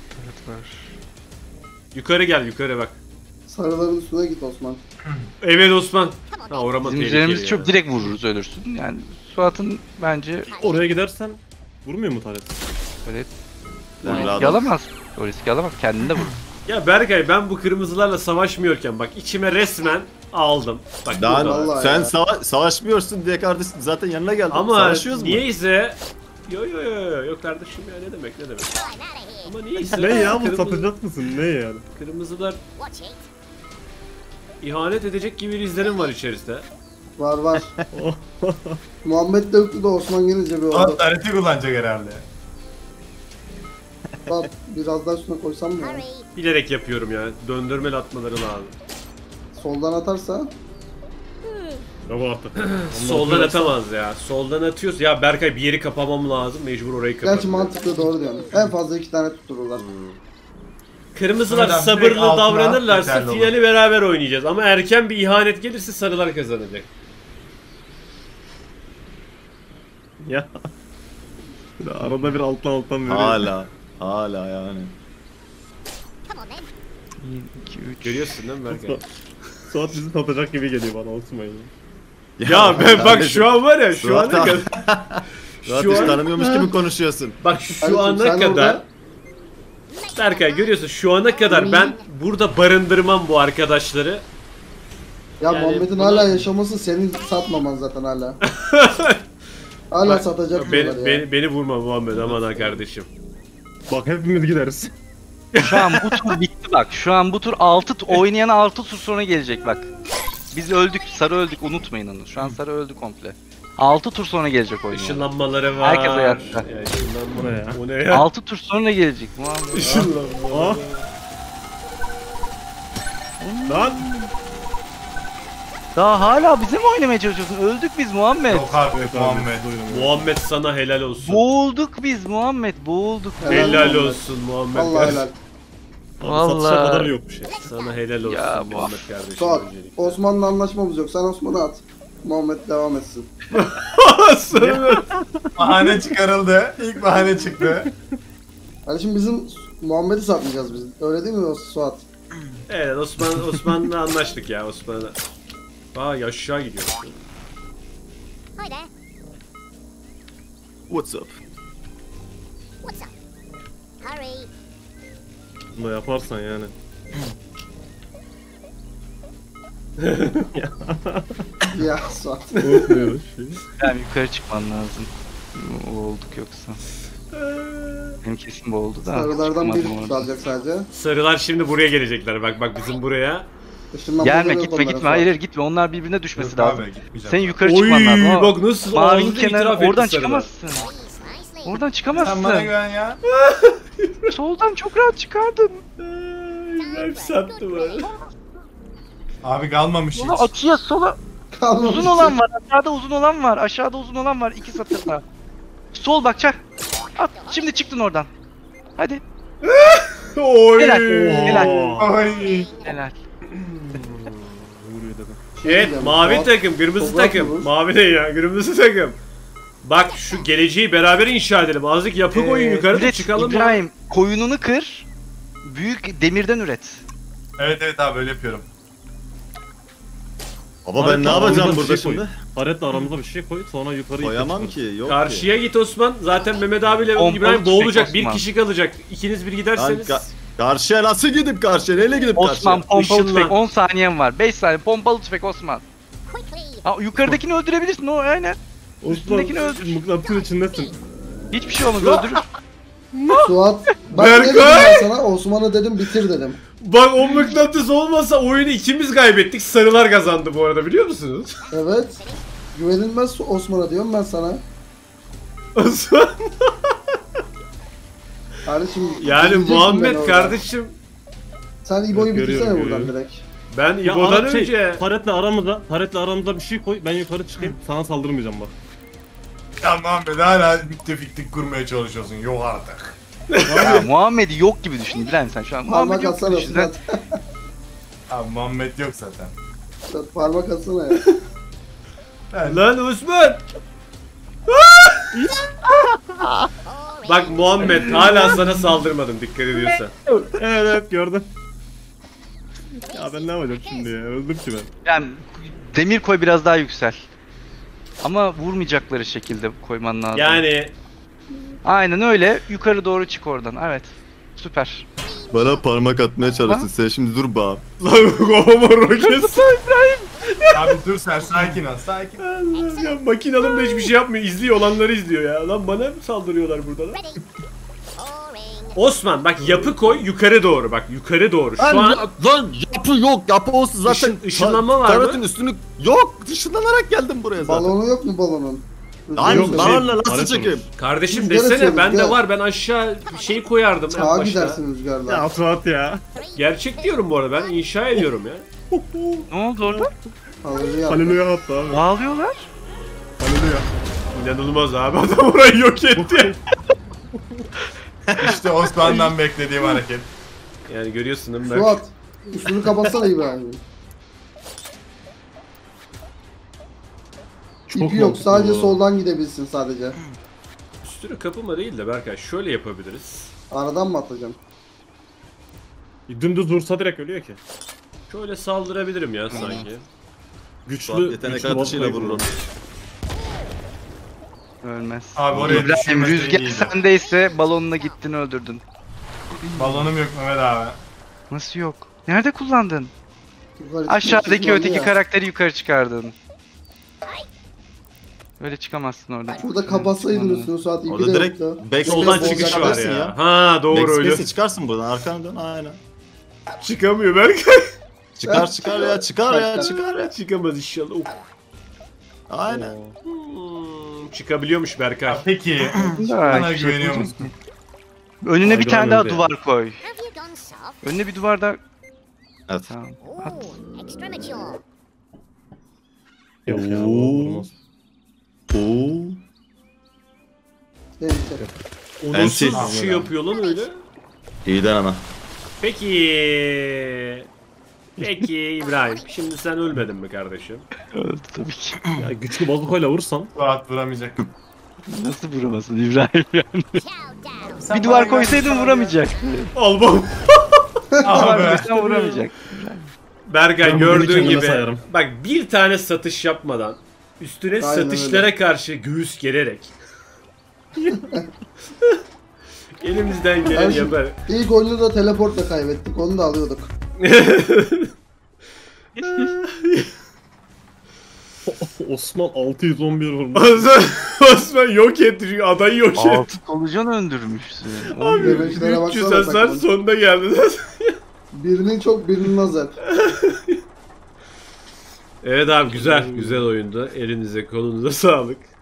Yukarı gel yukarı bak. Sarıların üstüne git Osman. Evet Osman. Ha orama Bizim tehlikeli üzerimizi ya. çok direkt vururuz ölürsün. Yani Suat'ın bence Oraya gidersen vurmuyor mu Taret? evet. Ben O riski rahatım. alamaz. O riski alamaz. Kendini de vurur. Ya Berkay ben bu kırmızılarla savaşmıyorken bak içime resmen aldım. Bak Daha burada. Vallahi sen ya. savaşmıyorsun diye kardeşim zaten yanına geldim. Ama Savaşıyoruz mu? niyeyse yo kardeşim ya ne demek I'm out of here. ama niyeyse Ne ya bu kırmızı- satacak mısın? Ne yani? kırmızılar Watch it. ihanet edecek gibi bir izlenim var içerisinde. Var var. Muhammed de yoktu da Osman gelince bir oldu. Suat tarihte kullanacak herhalde. Bak biraz daha üstüne koysam mı ya? Hurry. Bilerek yapıyorum ya. Döndürmeli atmaları lazım. Soldan atarsa Ya bu artık. Soldan atamaz ya. Soldan atıyoruz. Ya Berkay bir yeri kapamam lazım. Mecbur orayı gerçi kapatmam. mantıklı doğru diyorsun. En fazla 2 tane tuttururlar. Kırmızılar Adam direkt sabırlı altına davranırlarsa yeterli olur. finali beraber oynayacağız. Ama erken bir ihanet gelirse sarılar kazanacak. Ya. Bir de arada bir alttan veriyor. Hala yani. Come on then. 2 3 Görüyorsun değil mi Berkay? Suat bizi satacak gibi geliyor bana Osman. Ya ben bak şu an var ya şu ana Suat abi. kadar. Suat Şu hiç an- tanımıyormuş gibi konuşuyorsun. Bak şu Kardeşim, ana sen kadar. orada- Berkay görüyorsun şu ana kadar ben burada barındırmam bu arkadaşları. Ya Yani Muhammed'in bunu- hala yaşaması senin satmaman zaten hala. Hala Bak, satacak beni, diyorlar ya. beni vurma Muhammed aman ha kardeşim. Bak hepimiz gideriz. Şu an bu tur bitti bak. Şu an bu tur oynayan 6 tur sonra gelecek bak. Biz öldük. Sarı öldük. Unutmayın onu. Şu an sarı öldü komple. 6 tur sonra gelecek oynayan. Işınlanmaları var. Herkes hayatta. Ya, ışınlanma. Bu ne ya? O ne ya? 6 tur sonra gelecek. Muhammed. Işınlanma. Ah. Lan. Daha hala bize mi oynamaya çalışıyorsun? Öldük biz Muhammed. Yok artık Muhammed. Muhammed sana helal olsun. Boğulduk biz Muhammed. Boğulduk. Helal Helal Muhammed. olsun Muhammed. Vallahi helal. Satışa Vallahi. kadar yok bir şey. Sana helal olsun Ya, Muhammed kardeşim. Suat, öncelikle. Osman'la anlaşmamız yok. Sen Osman'ı at. Muhammed devam etsin. Bahane çıkarıldı. İlk bahane çıktı. Hani şimdi bizim Muhammed'i satmayacağız biz. Öyle değil mi Suat? Evet Osman'la anlaştık ya Osman'la. Aa aşağı gidiyor. Hi there. What's up? What's up? Hurry. Bunu da yaparsan yani. Ya Suat. Unutmuyoruz. Yani yukarı çıkman lazım. Boğulduk yoksa. Benim kesin boğuldu da. Sarılardan çıkamadım biri oradan. tutalacak sadece. Sarılar şimdi buraya gelecekler bak bizim buraya. Işınlanmaları Gelme yok gitme onlara gitme Suat. hayır gitme onlar birbirine düşmesi Yok lazım. abi gitmeyeceğim. Sen yukarı Oy çıkman lazım. Ama bak nasıl mavinin ağzıyla kenarı itiraf etti oradan sarılar. çıkamazsın. Nice, nicely. Oradan Sen bana çıkamazsın. güven ya. Soldan çok rahat çıkardın. Hep sattı bana. Abi kalmamış hiç. Sola açıya sola. Kalmamış. Uzun olan var. Aşağıda uzun olan var. Aşağıda uzun olan var. 2 satırda. Sol bak çak. At. Şimdi çıktın oradan. Hadi. Oy. Helal. Helal. Ay. Helal. Vuruyor dedim. Evet, Şey mavi diyeceğim, takım, kırmızı toprak takım. vurur. Mavi ne ya? Kırmızı takım. Bak şu geleceği beraber inşa edelim. Azıcık yapı koyun yukarı da Üret, çıkalım ya. İbrahim koyununu kır. Büyük demirden üret. Evet evet abi öyle yapıyorum. Baba ben Haretle ne yapacağım aramıza bir burada şey koy. şimdi? Haretle aramıza bir şey koy sonra yukarı Koyamam ipek çıkarız. ki yok ki. Karşıya git Osman. Zaten Mehmet abiyle Pompalı İbrahim tüfek boğulacak. Bir Osman. kişi kalacak. İkiniz bir giderseniz. Karşıya nasıl gidip karşıya? Neyle gidip Osman karşıya? pompalı Işınlan. tüfek 10 saniyen var. 5 saniye pompalı tüfek Osman. Quickly. Aa, yukarıdakini öldürebilirsin o aynen. Osman Üstündekini öldür. mıknatısın içindesin. Hiçbir şey olmaz öldürür. Suat. Bak ne Berkay! dedim ben sana? Osman'a dedim bitir dedim. Bak o mıknatıs olmasa oyunu ikimiz kaybettik. Sarılar kazandı bu arada biliyor musunuz? Evet. Güvenilmez Osman'a diyorum ben sana. Osman. Kardeşim. Yani bitireceksin beni Muhammed orada. kardeşim. Sen İbo'yu Evet, bitirsene görüyorum, buradan görüyorum. direkt. Ben Ya İbo'dan ara- önce. Haretle aramıza bir şey koy ben yukarı çıkayım sana saldırmayacağım bak. Ya Muhammed hala müttefiklik kurmaya çalışıyorsun. Yok artık. Ya, Muhammed'i yok gibi düşün İbrahim sen şu an. Parmak Muhammed yok gibi atsana düşün. Sen Suat. Abi Muhammed yok zaten. Suat, parmak atsana ya. Evet. Lan Osman. Bak Muhammed hala sana saldırmadım dikkat ediyorsan. Evet gördüm. Ya ben ne yapacağım şimdi ya öldüm ki ben. yani demir koy biraz daha yüksel. Ama vurmayacakları şekilde koyman lazım. Yani Aynen öyle. Yukarı doğru çık oradan. Evet. Süper. Bana parmak atmaya çalıştın. Sen şimdi dur bak. lan kafama roket. Abi dur sen sakin ol sakin ol. Ya makinalım da hiçbir şey yapmıyor. İzliyor olanları izliyor ya. Lan bana mı saldırıyorlar burada lan? Ready. Boring. Osman bak yapı koy yukarı doğru bak yukarı doğru. Şu an Lan yapı yok. Yapı olsun zaten. Işınlanma var mı? Taretin üstünü yok. Işınlanarak geldim buraya zaten. Balonu yok mu balonun? Lan Yok, balonla nasıl Haret çekeyim? kardeşim Rüzgar desene atıyoruz, bende gel. var ben aşağı şey koyardım en Sağa başta. gidersin rüzgarla. Ya Suat ya. Gerçek diyorum bu arada ben inşa ediyorum ya. Ne oldu orada? Haleluya. Haleluya hatta abi. Bağlıyorlar. Haleluya. İnanılmaz abi adam orayı yok etti. İşte Osman'dan beklediğim hareket. Yani görüyorsun değil mi? Berk? Suat. Üstünü kapatsana İbrahim. Çok İpi yok. mantıklı Sadece bu. soldan gidebilsin sadece. Üstünü kapıma değil de Berkay şöyle yapabiliriz. Aradan mı atacağım? Dümdüz vursa direkt ölüyor ki. Şöyle saldırabilirim ya sanki. Güçlü Yetenek güçlü atışıyla basmayı vururum. Ölmez. Abi oraya İbrahim düşürmesi rüzgar iyiydi. sendeyse balonuna gittin öldürdün. Balonum yok Mehmet abi. Nasıl yok? Nerede kullandın? Yukarı Aşağıdaki çıkıyorsun öteki ya. karakteri yukarı çıkardın. Öyle çıkamazsın oradan. Şurada kapatsaydın Çıkamam. üstünü Suat. İpi Orada de direkt yoktu. backspace Yoldan çıkış var çıkabilirsin ya. Ha doğru öyle. Backspace'e çıkarsın buradan. Arkana dön. Aynen. Çıkamıyor Berkay. Çıkar ya. Çıkar ya. Çıkar ya. Çıkamaz inşallah. Of. Aynen. Çıkabiliyormuş Berkay. Ya peki Ya, bana hiçbir şey güveniyor yapmayacak. musun? Önüne bir İbrahim tane daha öldü ya. duvar koy. Have you gone soft? Önüne bir duvar daha... Evet. Tamam. Oh, extra mature. Yok ya bu Oo. olmaz. Oo. Neyse. O Ensi. nasıl şey yapıyor lan öyle? İyiden ama. Peki. Peki İbrahim. Şimdi sen ölmedin mi kardeşim? Öldü tabii ki. Ya güçlü bazukayla vursan Rahat vuramayacak. Nasıl vuramazsın İbrahim yani? Chow down. Sen Bir duvar bana koysaydın gelsen vuramayacak. Al bak. Duvar Abi. koysan vuramayacak. Berkay Ben bunu gördüğün kendime gibi. sayarım. Bak bir tane satış yapmadan üstüne Aynen satışlara karşı göğüs gererek. Elimizden geleni Kardeşim, yapar. İlk oyunu da teleportla kaybettik. Onu da alıyorduk. Osman 611 vurmuş. Osman yok etti çünkü adayı yok etti. 6 solucan öldürmüşsün. Abi Demeçlere 300 baksana hasar takımın. sonunda geldi. Birinin çok birinin azar. Evet abi güzel oyundu. Elinize kolunuza sağlık.